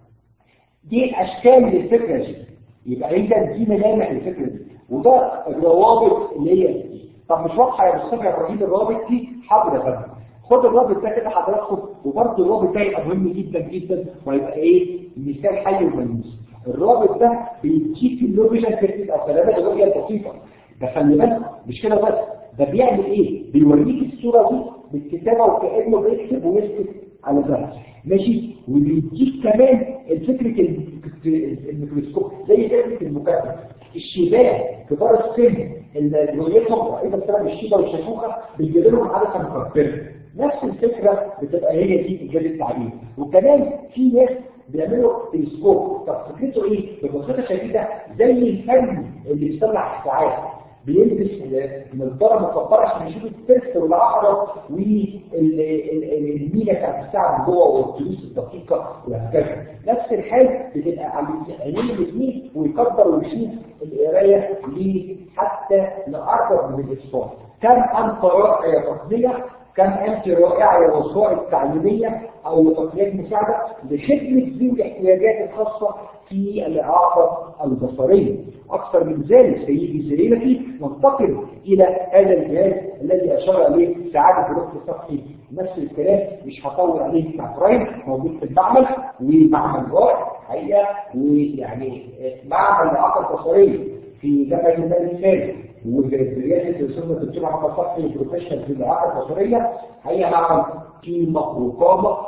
دي اشكال للفكره دي، يبقى هي دي ملامح الفكره دي وده الروابط اللي هي دي. طب مش واضحه يا مصطفى يا ابراهيم الرابط دي؟ حاضر يا فندم، خد الرابط ده كده حضراتكم، وبرضه الرابط ده يبقى مهم جدا جدا وهيبقى ايه مثال حي وملموس. الرابط ده بيديك اللوجيشن تكنيك او كلمات الرؤيه البسيطه، ده خلي بالك مش كده بس، ده بيعمل ايه؟ بيوريك الصوره دي بالكتابه وكانه بيكتب ويكتب على ظهر ماشي، وبيديك كمان الفكره الميكروسكوب زي فكره المكافاه الشباب كبار السن اللي رؤيتهم ضعيفه بسبب الشيبه والشيخوخه بيجي لهم عدسه مكبره، نفس الفكره بتبقى هي دي ايجاد التعليم. وكمان في ناس بيعملوا تلسكوب، طب فكرته ايه؟ ببساطه شديده زي الفن اللي بيصلح الساعات بيلبس نظاره مكبره عشان يشوف الترس والعقرب والميله بتاعت الساعه من جوه والفلوس الدقيقه وهكذا. نفس الحال بتبقى على عينين الاثنين ويكبر ويشوف القرايه ليه حتى لأقرب من الاطفال. كم انت رائع يا تقنيه، كم انت رائعه يا وسائل تعليميه او تقنيات مساعده لخدمه ذوي الاحتياجات الخاصه في الاعاقه البصريه. اكثر من ذلك سيدي سيدتي ننتقل الى هذا الجهاز الذي اشار اليه سعاده الدكتور صبحي، نفس الكلام مش هطول عليه مع برايم، موجود في المعمل ومعمل رائع حقيقه، ويعني معمل الاعاقه البصريه في جامعه المال الثاني وبرئاسه الاستاذ الدكتور محمد صبحي بروفيشنال في الاعاقه البصريه، هي معمل قيمه وقامه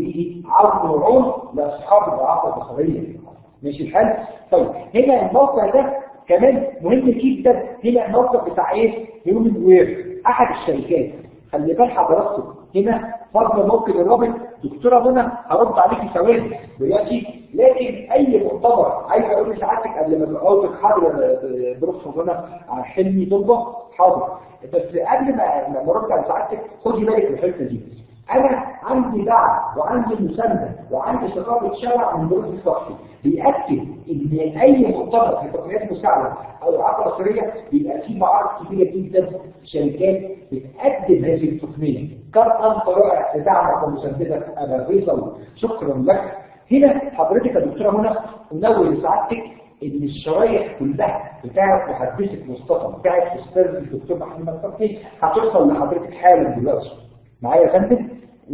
وعرض وعون لاصحاب الاعاقه البصريه. ماشي الحال؟ طيب هنا الموقع ده كمان مهم جدا، هنا الموقع بتاع ايه؟ هيومن وير احد الشركات. خلي بال حضراتكم هنا فرض موقع الرابط دكتوره منى هرد عليكي ثواني دلوقتي، لكن اي مؤتمر عايز اقول لسعادتك قبل ما تقعدك حاضر بروفيسور منى حلمي طلبه حاضر، بس قبل ما ما ارد على سعادتك خدي بالك من الحته دي. انا عندي دعم وعندي مسانده وعندي ثقافه شرع من دروس الصحي بيأكد ان اي مؤتمر في تقنيات مساعده او اعاقه بصريه بيبقى فيه معارض كبيره جدا شركات بتقدم هذه التقنيه. كم انت رائع في دعمك ومساندتك ابا فيصل، شكرا لك. هنا حضرتك يا دكتوره منى انوه لسعادتك ان الشرايح كلها بتاعت محدثه مصطفى بتاعت استاذ الدكتور محمد صبحي هتوصل لحضرتك حالا دلوقتي معايا يا فندم،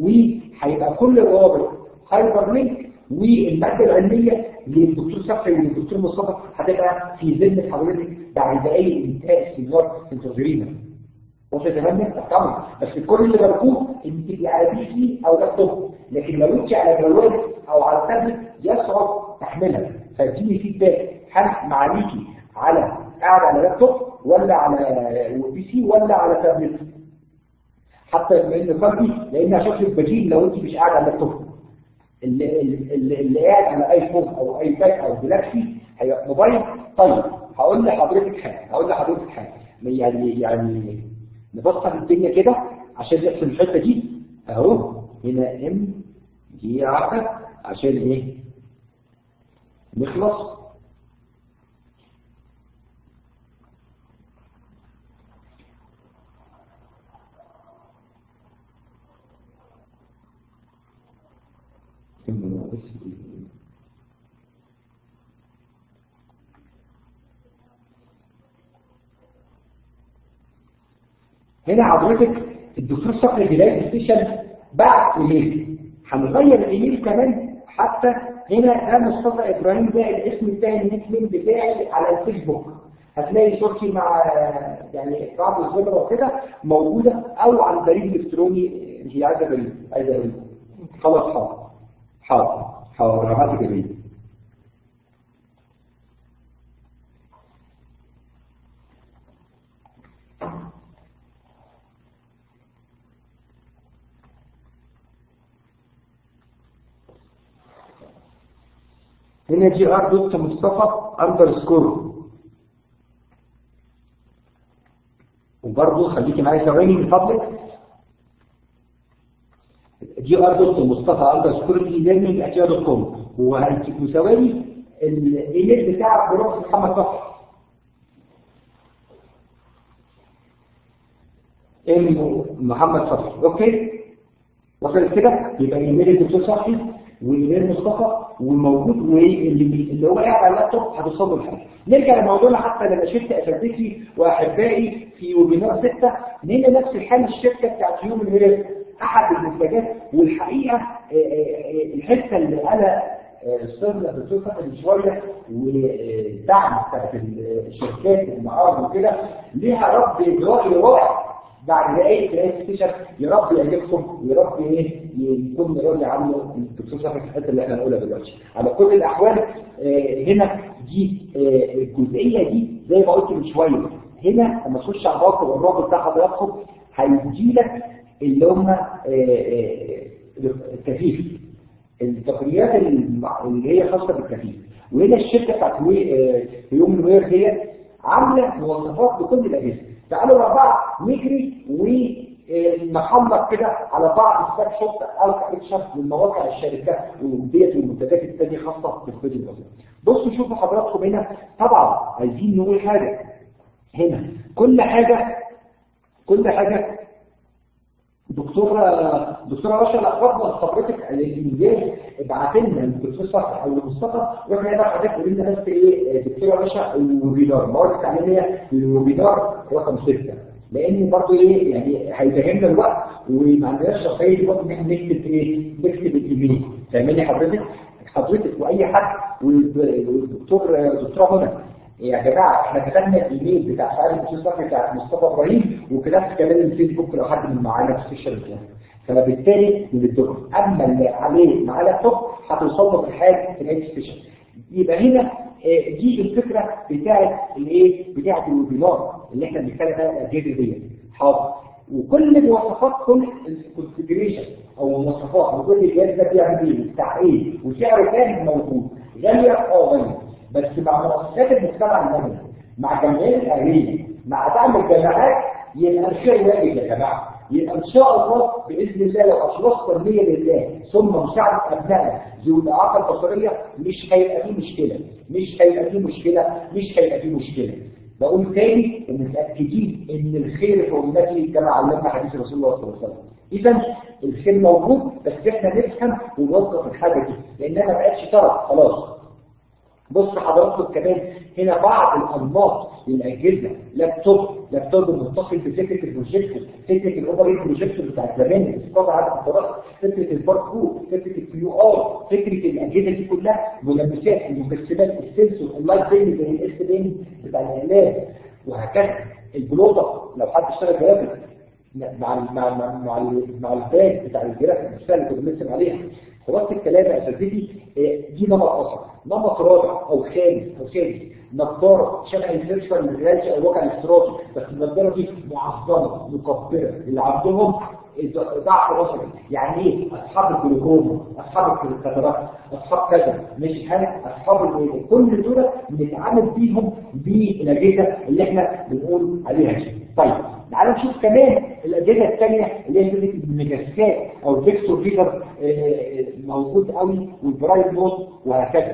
وهيبقى كل الروابط هايبر لينك والماده العلميه للدكتور صبحي وللدكتور مصطفى هتبقى في ذمه حضرتك بعد دقائق انتهاء السيمينار انتظرينا. وصلت يا فندم؟ طبعا بس كل اللي مركوب ان تبقي على بي سي او لابتوب، لكن لو انت على جوال او على تابلت يصعب تحملها، فاديني فيدباك هل معاليكي على قاعد على لابتوب ولا على بي سي ولا على تابلت؟ حتى لان فرقي لان هشوف لك بديل لو انت مش قاعد على اللابتوب، اللي, اللي, اللي قاعد على ايفون او ايباد او جلاكسي هيبقى موبايل. طيب هقول لحضرتك حاجه هقول لحضرتك حاجه يعني يعني نبسط الدنيا كده عشان نحسن الحته دي. اهو هنا ام دي عقد عشان ايه نخلص. هنا حضرتك الدكتور صقر بيلاقي ستيشن بعت ايميل، هنغير الايميل كمان حتى هنا ده مصطفى ابراهيم ده الاسم بتاعي النيك نيم بتاعي على الفيسبوك، هتلاقي صورتي مع يعني بعض الزملاء وكده موجوده، او على البريد الالكتروني هي عايزه بريد عايزه بريد خلاص. حاضر حاضر حاضر هبعت بريد. هنا جي ار دوت مصطفى اندرسكور، وبرضه خليكي معايا ثواني من فضلك. جي ار دوت مصطفى اندرسكور ليرنينج ات دوت كوم، وهيديكوا ثواني الايميل بتاع بروفيسور محمد صقر ام محمد صقر. اوكي وصلت كده؟ يبقى ايميل الدكتور صقر وايميل مصطفى وموجود، واللي اللي هو قاعد على اللابتوب هتوصل له الحاجه. نرجع لموضوعنا حتى لما شفت اساتذتي واحبائي في ويبينار ستة، هنا نفس الحال الشركه بتاعت يوم الهيرس احد المنتجات. والحقيقه الحته اللي انا صرنا بتوصل من شويه والدعم بتاعت الشركات المعارض وكده ليها رب رأي رائع بعد دقايق تلاقي ستيشن. يا رب يعجبكم ويا رب ايه يكون راضي عنه الدكتور صقر في الحته اللي احنا هنقولها دلوقتي. على كل الاحوال آه هنا دي آه الجزئيه دي زي ما قلت من شويه، هنا لما تخش على الرابط الرابط بتاع حضراتكم هيجي لك اللي هم الكفيف، التقنيات اللي هي خاصه بالكفيف. وهنا الشركه بتاعت يوم الوير ديت عامله مواصفات لكل الاجهزه. تعالوا مع بعض نجري ونحلق كده على بعض الساك شوت او اكشف من مواقع الشركات وديت والمنتجات الثانيه خاصه بالخدمه البسيطه. بصوا شوفوا حضراتكم هنا، طبعا عايزين نقول حاجه هنا، كل حاجه كل حاجه دكتوره دكتوره رشا افضل خبرتك الانجاز ابعت لنا الدكتور صقر او مصطفى واحنا هنا حضرتك قول لنا بس ايه دكتوره رشا الويبينار ما قلت عليها الويبينار رقم ستة، لان برضه ايه يعني هيفهمنا الوقت وما عندناش شخصيه برضه ان احنا نكتب ايه نكتب الايميل. فاهماني حضرتك حضرتك واي حد والدكتور دكتوره هنا يا جماعه احنا كتبنا الايميل بتاع سعاده الدكتور صقر بتاع مصطفى ابراهيم وكتبت كمان الفيسبوك لو حد من معانا في السيشن بتاعنا، فبالتالي من الدكتور اما اللي عليه معاه لابتوب هتوصل له في الحال في نهايه السيشن. يبقى هنا دي الفكره بتاعت الايه بتاعت الويبينار اللي احنا بنتكلم فيها الاجهزه ديت. حاضر وكل مواصفات كل الكونفيجريشن او مواصفات وكل جهاز ده بيعمل ايه بتاع ايه وسعره كام موجود غاليه اه غاليه، بس مع مؤسسات المجتمع المدني مع جمعيات الاهليه مع دعم الجامعات يبقى الخير واجب يا جماعه. يبقى ان شاء الله باذن الله لو اخلصنا النيه لله ثم مساعده ابنائنا ذوي الاعاقه البصريه مش هيبقى فيه مشكله مش هيبقى فيه مشكله مش هيبقى فيه مشكله. بقول تاني ومتاكدين ان الخير في امتي كما علمنا حديث رسول الله صلى الله عليه وسلم. اذا الخير موجود بس احنا نفهم ونوظف الحاجه دي لانها ما بقتش طرف خلاص. بص حضراتكم كمان هنا بعض الانماط للاجهزه لابتوب لابتوب متصل بفكره البروجيكتور، فكره الاوبريت بروجيكتور بتاع زمان الاستفاضه على الفضاء، فكره الباركود، فكره الكيو ار، فكره الاجهزه دي كلها ملمسات المكسبات السنسور اللايت بين زي الاس بين بتاع الاعلام وهكذا. البلوطه لو حد اشتغل جرافيك مع ال مع ال مع ال مع الباك بتاع الجرافيك نفسها اللي كنا بنرسم عليها. خلاص الكلام يا اساتذتي دي نمط اخر، نمط رابع او خامس او سادس، نظاره شبه الفيرشوال رياليتي او الواقع الافتراضي بس النظاره دي معظمه مكبره اللي عندهم ضعف بصري. يعني ايه؟ اصحاب الجلوكوما، اصحاب الكاتاراكت، اصحاب كذا، مش هل اصحاب كل دول بنتعامل بيهم بالاجهزه اللي احنا بنقول عليها دي. طيب تعالوا نشوف كمان الاجهزه الثانيه اللي هي فكره الميجاسكات او الفيكتور ريدر موجود قوي، والبرايت مود وهكذا،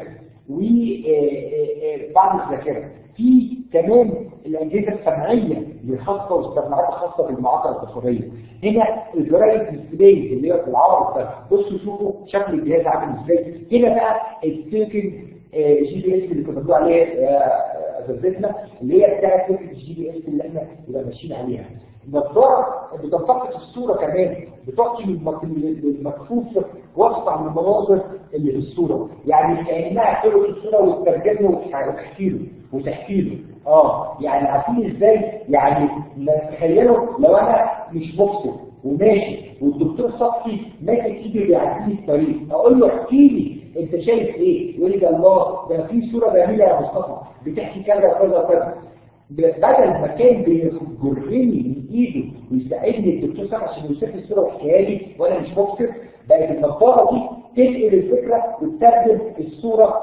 وبعض الذاكره. في كمان الاجهزه السمعيه الخاصه والسماعات الخاصه بالمعاقه البصريه. هنا البرايت ديسبلاي اللي هي بالعرض ده، بصوا شوفوا شكل الجهاز عامل ازاي. هنا بقى التيكن جي بي اس اللي كنا بنقول عليها اساتذتنا، اللي هي بتاعت فكره الجي بي اس اللي احنا بنبقى ماشيين عليها. النظاره بتنتقل الصوره كمان، بتعطي للمكفوف وصف عن المناظر اللي في الصوره، يعني كانها تلقط الصوره وتترجمها وتحكي له وتحكي له. اه يعني عارفين ازاي؟ يعني تخيلوا لو انا مش مبصر وماشي والدكتور صفي ماسك ايدي بيعدي لي الطريق، اقول له احكي لي انت شايف ايه؟ يقول لي الله ده في صوره جميله يا مصطفى بتحكي كذا كذا كذا. بدل ما كان بيجرني من ايده ويساعدني الدكتور صفي عشان يوصف لي الصوره ويحكيها لي وانا مش مبصر، بقت النظاره دي تنقل الفكره وتترجم الصوره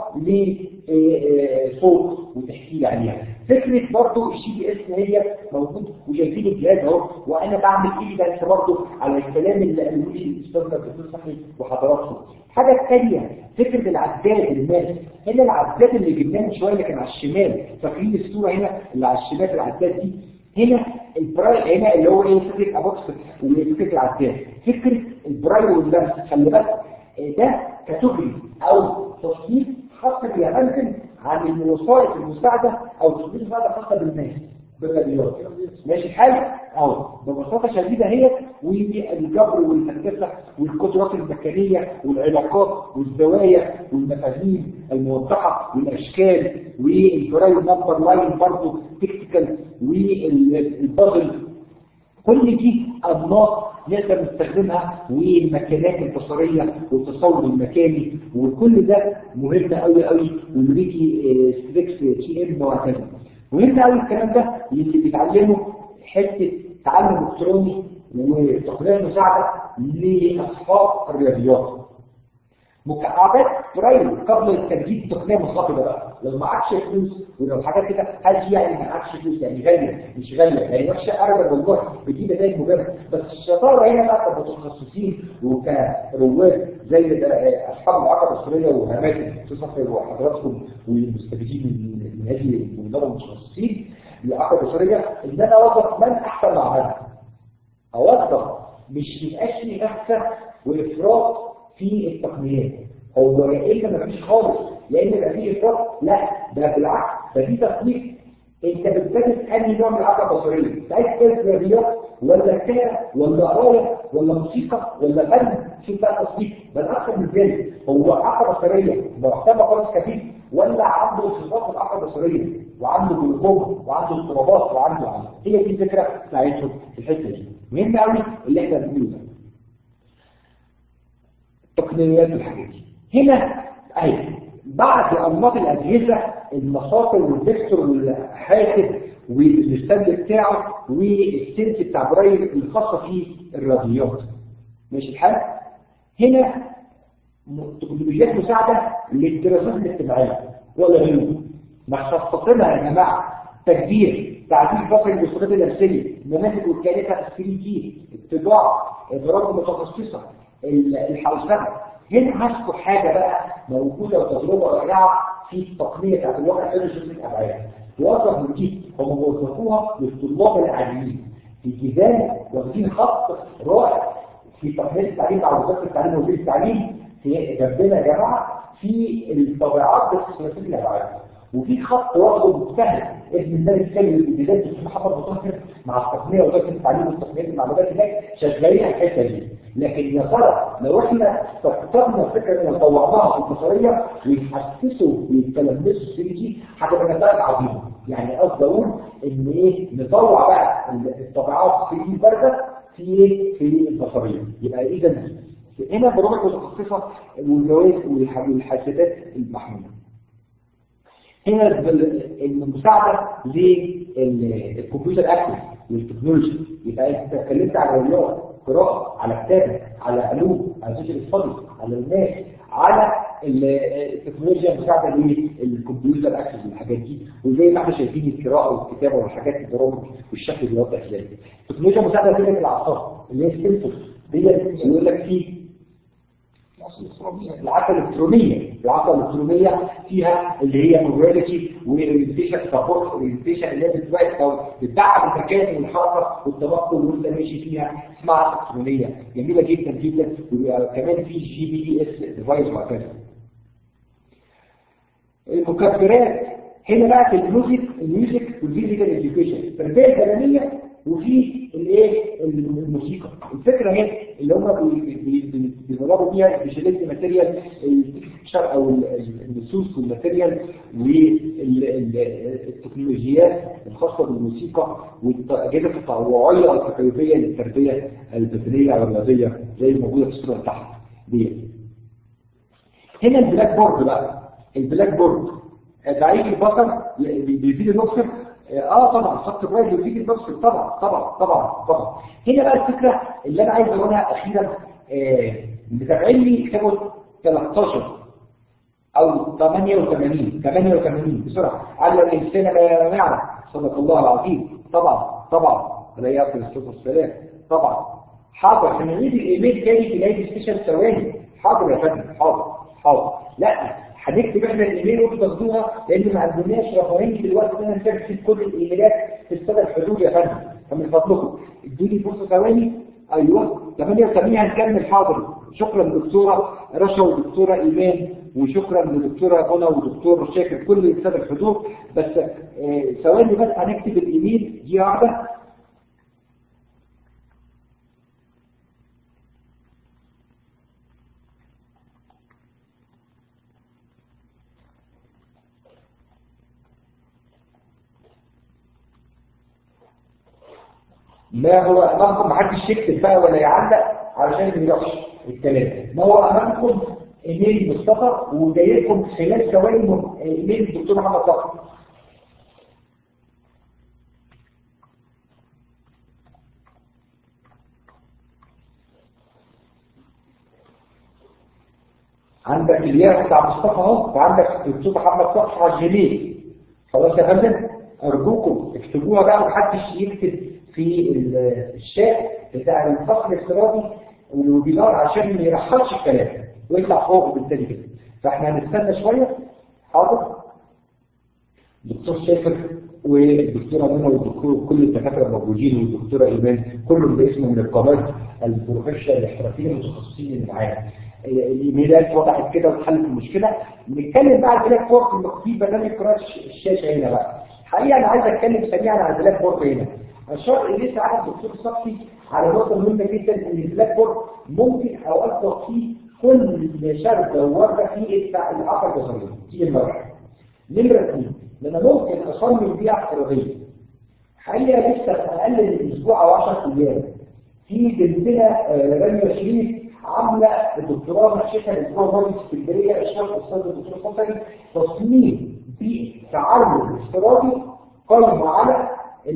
لصوت وتحكي لي عليها. فكره برضه الجي بي اس هي موجود وشايفين الجهاز اهو، وانا بعمل ايه ده برضه على الكلام اللي قالوا لي الاستاذ الدكتور صفي وحضراتكم. الحاجه الثانيه فكره العداد الماس. هنا العداد اللي جبناه من شويه اللي كان على الشمال، فاكرين الصوره هنا اللي على الشمال العداد دي؟ هنا البراي هنا اللي هو ايه فكره ابوكس وفكره العداد، فكره البراي واللمس. خلي بالك ده كاتيجوري او تصنيف خاص باليابان عن الوسائط المساعده او تصنيف مساعده خاصه بالناس بالرياضيات. ماشي الحال؟ اهو ببساطه شديده هي، والجبر والهندسه والقدرات الميكانيه والعلاقات والزوايا والمفاهيم الموضحه والاشكال والفراي نمبر لاين برضه تكتيكال والبازل، كل دي انماط نقدر نستخدمها، والمكانات البصريه والتصور المكاني، وكل ده مهم قوي قوي، وبيجي ستريكس تي ام وهكذا. مهم قوي الكلام ده اللي بيتعلموا حته تعلم الكتروني وتقنيه مساعده لاصحاب الرياضيات. مكعبات برايل قبل التجديد تقنيه منخفضه بقى، لو معكش فلوس ولو حاجات كده، هل يعني معكش فلوس يعني غاليه مش غاليه، يعني وحشه ابدا والله بتجيب نتائج مجرد. بس الشطاره هنا بقى كمتخصصين وكرواد زي اصحاب العقبه البصريه وهمات تصفي وحضراتكم والمستفيدين من هذه الاداره المتخصصين للعقبه البصريه، ان انا اوظف من احسن معمل، اوظف مش يبقاش لي احسن وافراط في التقنيات. هو يا اما مفيش خالص يا اما يبقى فيه افراط، لا ده بالعكس، ده في تصنيف. انت بتدرس انهي نوع من العقبه البصريه؟ عايز تدرس رياضيات ولا كتابه ولا قرايه ولا موسيقى ولا فن؟ شوف بقى تصنيف، بل اكثر من ذلك هو عقبه بصريه محتوى خالص خفيف، ولا عنده صفات العقبه البصريه وعنده جلوكوما وعنده اضطرابات وعنده عنده هي دي الفكره بتاعتهم في الحته دي. مهم قوي اللي احنا بنقوله ده. تقنيات الحاجات دي هنا اهي بعد انماط الاجهزه، المساطر والفيكتور والحاسب والستاند بتاعه والسنس بتاع برايل الخاصه في الرياضيات. ماشي الحال؟ هنا تكنولوجيات مساعده للدراسات الاجتماعيه والعلوم، مخصصينها يا جماعه تكبير، تعديل بصري بالصفات النفسيه، مناهج وكالتها ثلاثة دي، الطباعه، الدراسه المتخصصه، الحوسبه. هنا هذكر حاجه بقى موجوده وتجربه رائعه في التقنيه بتاعت الواقع اللي شفت الابعاد. توظف من دي هم وظفوها للطلاب العاديين في جبال، واخدين خط رائع في تقنيه التعليم مع وزاره التعليم ووزير التعليم في جنبنا يا جماعه في الطبيعات بثلاثيه الابعاد. وفي خط واخده مجتهد ابن الملك سالم الابتدائي الدكتور محمد مطهر مع التقنيه وزاره التعليم والتقنيات المعلومات هناك شغالين على الحته دي. لكن يا ترى لو احنا استقطبنا الفكره ان طوعناها في البصريه ويحسسوا ويتلمسوا السي دي، هتبقى نتائج عظيمه. يعني قصدي اقول ان ايه، نطوع بقى الطبيعات في البارده في ايه في البصريه. يبقى اذا هنا برامج متخصصه والجوائز والحاسبات المحموله. هنا المساعده للكمبيوتر اكسس والتكنولوجيا. يبقى انت اتكلمت عن الرياضه قراءه، على كتابه، على علوم، على سوشيال ستاديز، على الناس، على التكنولوجيا المساعده للكمبيوتر اكسس والحاجات دي. وزي ما احنا شايفين القراءه والكتابه والحاجات البرامج والشكل بيوضح ازاي. التكنولوجيا المساعده لذكاء الاعصاب اللي هي السنسور دي يقول لك في العصا الالكترونيه، العصا الالكترونيه فيها اللي هي موراليتي واورينتيشن سبورت، اورينتيشن اللي هي بتوقف او بتدعم المكان والحركه والتنقل وانت ماشي فيها، اسمها عصا الكترونيه جميله جدا جدا. وكمان في جي بي اس ديفايس وهكذا. المكبرات هنا بقى في الميوزك، الميوزك والفيزيكال اديوكيشن، التربيه البدنيه وفي الايه الموسيقى. الفكره هنا اللي هم بيضربوا بيها سبيشاليست ماتيريال التكستشر او النصوص والماتيريال والتكنولوجيات الخاصه بالموسيقى والاجهزه التطوعيه او التكيفيه للتربيه البدنيه او الرياضيه زي الموجوده في الصوره اللي تحت دي. هنا البلاك بورد بقى، البلاك بورد ضعيف البصر بيزيد النصر. اه طبعا خط الرايد بيزيد النصر طبعا طبعا طبعا طبعا. هنا بقى الفكره اللي انا عايز اقولها اخيرا، آه متابعيني كتابوا ثلاثتاشر او ثمانية وثمانين ثمانية وثمانين بسرعه على الانسان لا يعلم، صدق الله العظيم. طبعا طبعا عليه افضل الصلاه والسلام. طبعا حاضر هنعيد الايميل تاني في نهايه السيشن ثواني. حاضر يا فندم، حاضر حاضر. لا هنكتب احنا الايميل وانتوا تاخدوها لان ما عندناش رفاهيه دلوقتي ان انا نسجل كل الايميلات في السنه الحدود يا فندم. فمن فضلكم ادوني فرصه ثواني. ايوه ثمانية وثمانين هنكمل. حاضر. شكرا للدكتوره رشا والدكتوره ايمان وشكرا للدكتوره منى والدكتور شاكر كل السنه الحدود. بس ثواني بس هنكتب الايميل دي واحده. ما هو امامكم، محدش يكتب بقى ولا يعلق علشان ما يروحش الكلام. ما هو امامكم ايميل مصطفى وجاي لكم خلال ثواني ايميل الدكتور محمد صقر. عندك الياس بتاع مصطفى اهو، وعندك الدكتور محمد صقر على الجيميل. خلاص يا فندم ارجوكم اكتبوها بقى ومحدش يكتب في الشات بتاع الفصل الافتراضي والويبينار عشان ما يرحلش الكلام ويطلع فوق بالتالي كده. فاحنا هنستنى شويه. حاضر. دكتور شاكر والدكتوره منى والدكتور كل الدكاتره الموجودين والدكتوره ايمان كلهم باسم من القامات البروفيشنال الاحترافيين المتخصصين اللي معانا. الايميلات وضحت كده واتحلت المشكله. نتكلم بقى على البلاك بورد في برنامج قراءه الشاشه هنا بقى. حقيقه انا عايز اتكلم سريعا على البلاك بورد هنا. أشار إليه ساعات الدكتور صبحي على نقطة مهمة جدا إن البلاك بورد ممكن أوقف فيه كل شرطة ووردة في العقل البصرية دي المرة. نمرة اثنين لأن ممكن أصمم بيها افتراضية. حقيقة لسه أقل من أسبوع أو عشرة أيام في بنتنا رانيا شريف عاملة الدكتوراه ناقشتها الأسبوع الماضي في اسكندرية إشراف الأستاذ الدكتور صبحي تصميم بتعلم افتراضي قائم على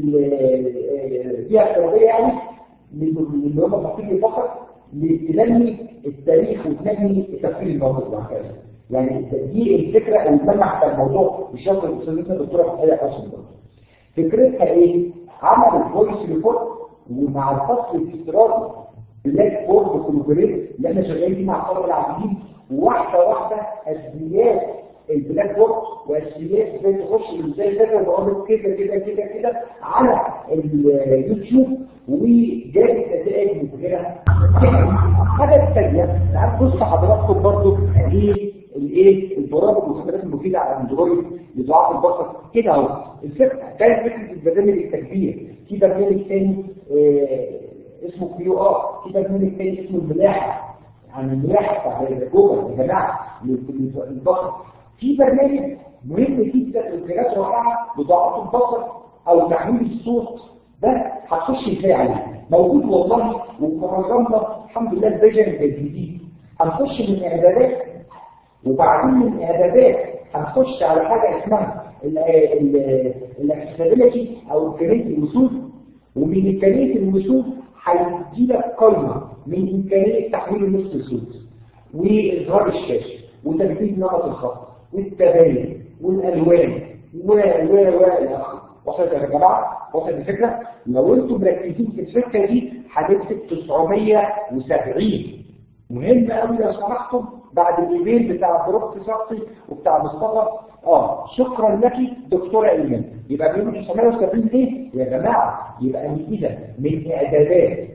فيها افتراضيه يعني اللي هم تفكير فقط لتنمي التاريخ وتنمي التفكير الموجود وهكذا. يعني دي الفكره الملمح بتاع الموضوع بشكل الاستاذه الدكتوره فتحيه حسن. فكرتها ايه؟ عملت فويس ريبورت ومع الفصل الافتراضي بلاك بورد كولوبريت اللي احنا شغالين فيه مع الطلبه العاملين واحده واحده اساسيات البلاك بورد واساسيات ازاي تخش ازاي تقدر تقول كده كده كده كده على اليوتيوب وجابت نتائج مبهره. الحاجه الثانيه تعال بص حضراتكم برضو للايه البرامج والخدمات المفيده على اندرويد لضعاف البصر كده اهو. الفكره كانت فكره البرنامج التكبير. في برنامج ثاني آه اسمه كيو ار، في برنامج ثاني اسمه الملاحه عن الملاحه بتاع جوجل يا جماعه للبصر. في برنامج مهم جدا للقراءات رائعه لضعاف البصر او تحويل الصوت ده هتخش ازاي عليه؟ موجود والله وبرنامجنا الحمد لله الفيجن الجديد. هنخش من اعدادات وبعدين من اعدادات هنخش على حاجه اسمها الاكسسبيلتي او امكانيه الوصول ومن امكانيه الوصول هيدي لك قائمه من امكانيه تحويل النص لصوت واظهار الشاشه وتجديد نمط الخط والتباين والالوان و و و الى اخره. وصلت يا جماعه؟ وصلت الفكره؟ لو انتم مركزين في الفكره دي هتكتب تسعمية وسبعين. مهم قوي لو سمحتم بعد الايميل بتاع بروف شخصي وبتاع مصطفى اه شكرا لك دكتوره ايمان، يبقى بيقولوا تسعمية وسبعين ليه؟ يا جماعه يبقى ان كده من اعدادات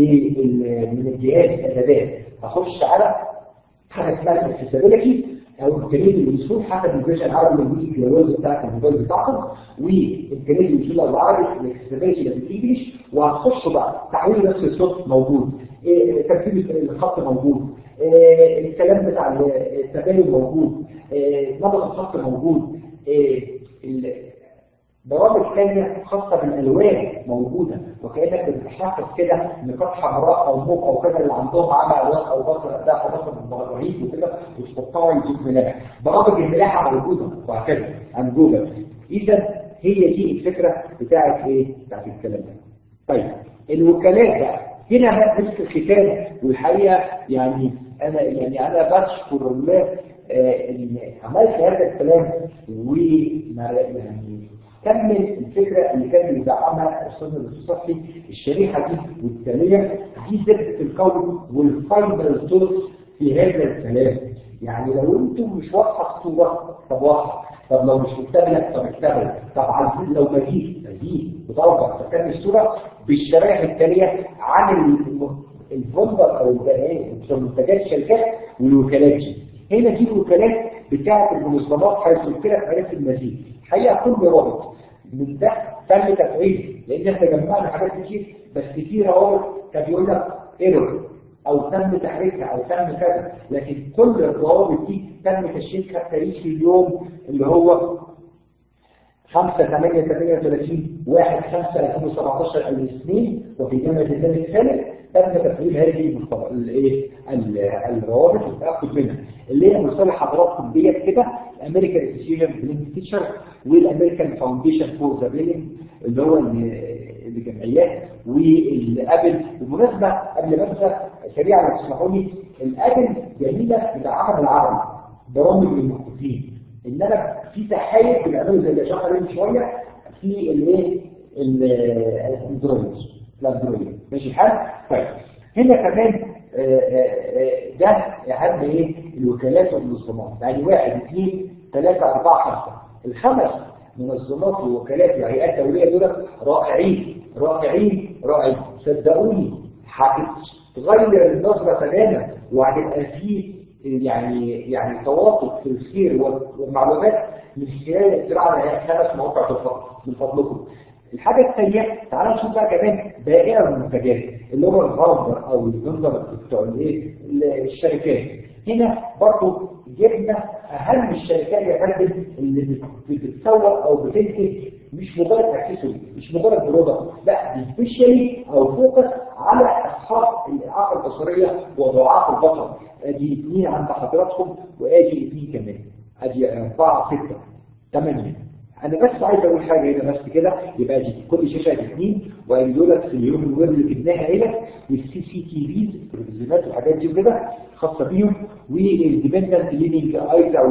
من الجهاز اعدادات اخش على حاجه اسمها الاكسسبيلتي او امكانيه الوصول حسب الفيرجن العربي والانجليزي الجواز بتاعك الموبايل بتاعكم وامكانيه الوصول العربي الاكسسبيلتي بالانجلش، وهتخشوا بقى تحويل نفس الصوت موجود، إيه ترتيب الخط موجود، إيه الكلام بتاع التباين موجود، إيه نمط الخط موجود، إيه برامج ثانيه خاصه بالالوان موجوده، وكانك بتحفظ كده نقاط حمراء او موف او كذا اللي عندهم على الوان او بصر ده حراسه بالمراجعين وكده وتحطها يجيب ملاحه. برامج الملاحه موجوده وهكذا عند جوجل. اذا هي دي الفكره بتاعت ايه؟ بتاعت الكلام ده. طيب الوكالات بقى هنا بقى مسك الختام، والحقيقه يعني انا يعني انا بشكر الله آه ان عملت هذا الكلام ويعني كمل الفكره اللي كان بيدعمها الاستاذ الصحي الشريحه دي والثانيه دي زبده القول والفاينل توت في هذا الكلام. يعني لو انتم مش واضحه الصوره طب واضحه، طب لو مش مكتمله طب اكتمل، طب عايزين لو مزيد مزيد بتوضح تكمل الصوره بالشرائح التاليه عن الفندق او منتجات الشركات والوكالات دي. هنا دي الوكالات بتاعه المنظمات حيث الكلى عرفت المزيد. الحقيقه كل رابط من ده تم تفعيله لان احنا جمعنا حاجات كتير، بس في روابط كان بيقول لك ايرور او تم تحريكها او تم كذا، لكن كل الروابط دي تم تشكيلها تاريخ اليوم اللي هو خمسة ثمانية ثمانية وثلاثين واحد خمسة ألفين وسبعتاشر الاثنين، وفي جامعة الثاني الثالث تم تفعيل هذه الايه الروابط والتاكد منها اللي هي مصطلح حضراتكم ديت كده الامريكان اسوسيشن بلينك تيشر والامريكان فاونديشن فور ذا بلينك اللي هو الجمعيات والابل. بالمناسبه قبل ما انسى سريعا لو تسمحوا لي، الابل جميله بتاع العربي برامج للمخطوطين، انما في تحايل بنعمله زي اللي اشرح عليه شويه في الايه الاندرويد الاندرويد ماشي الحال. طيب هنا كمان ده اهم ايه الوكالات والمنظمات، يعني واحد اثنين ثلاثه اربعه خمسه الخمس منظمات ووكالات وهيئات دوليه دول رائعين رائعين رائعين صدقوني هتغير النظره تماما وهتبقى فيه يعني يعني تواطؤ في الخير والمعلومات من خلال الاطلاع على خمس مواقع من فضلكم. الحاجه الثانيه تعالوا نشوف بقى كمان بائع المنتجات اللي هو الغرب او الجندر بتوع الايه الشركات. هنا برضه جبنا اهم الشركات يا فندم اللي بتتسوق او بتنتج مش مجرد اكسسوري مش مجرد برودكت، لا دي سبيشالي او فوكس على اصحاب الاعاقه البصريه وضعاف البصر. ادي اثنين عند حضراتكم وادي اثنين كمان ادي اربعه سته ثمانيه. انا بس عايز اقول حاجه هنا بس كده يبقى دي كل شاشه اثنين وادي دولت في اليوم الويب اللي جبناها هنا والسي سي تي فيز التلفزيونات والحاجات دي كده خاصه بيهم والاندبندنت ليدنج ايز او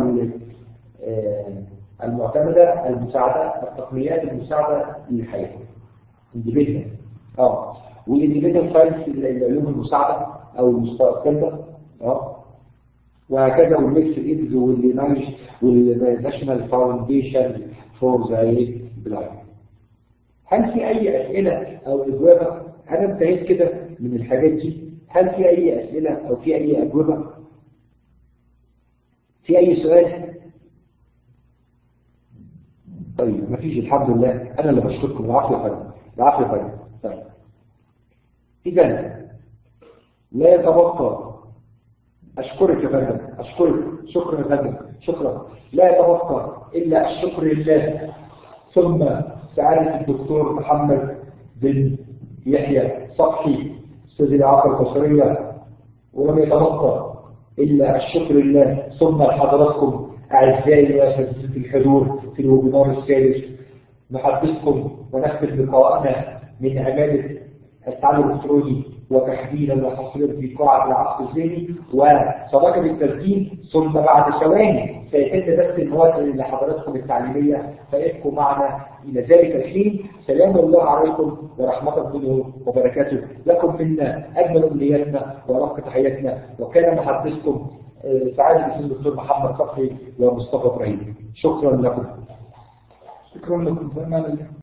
المعتمده المساعده التقنيات المساعده للحياه اندبندنت اه والاندبندنت ساينس العلوم المساعده او المستقله اه وهكذا والميكس ايدز والنايش والناشونال فاونديشن فور ذا بلايند. هل في اي اسئله او اجوبه؟ انا انتهيت كده من الحاجات دي. هل في اي اسئله او في اي اجوبه؟ في اي سؤال؟ طيب مفيش الحمد لله. انا اللي بشكركم. العفو يا فندم. العفو يا فندم. طيب اذا لا يتبقى أشكرك يا فندم أشكرك شكرا يا فندم شكرا. لا يتبقى إلا الشكر لله ثم سعادة الدكتور محمد بن يحيى صبحي أستاذ الإعاقة البصرية. ولم يتبقى إلا الشكر لله ثم لحضراتكم أعزائي وأساتذة الحضور في الويبينار الثالث. نحدثكم ونختم لقاءنا من عمادة التعلم الالكتروني وتحديدا وحصرا في قاعه العصر الذهني وصداقه التسجيل، ثم بعد ثواني سيتم بث المواد لحضراتكم التعليميه، فابقوا معنا الى ذلك الحين. سلام الله عليكم ورحمه الله وبركاته، لكم منا اجمل امنياتنا ورق تحياتنا، وكان محدثكم سعاده الاسم الدكتور محمد صفحي ومصطفى ابراهيم. شكرا لكم. شكرا لكم.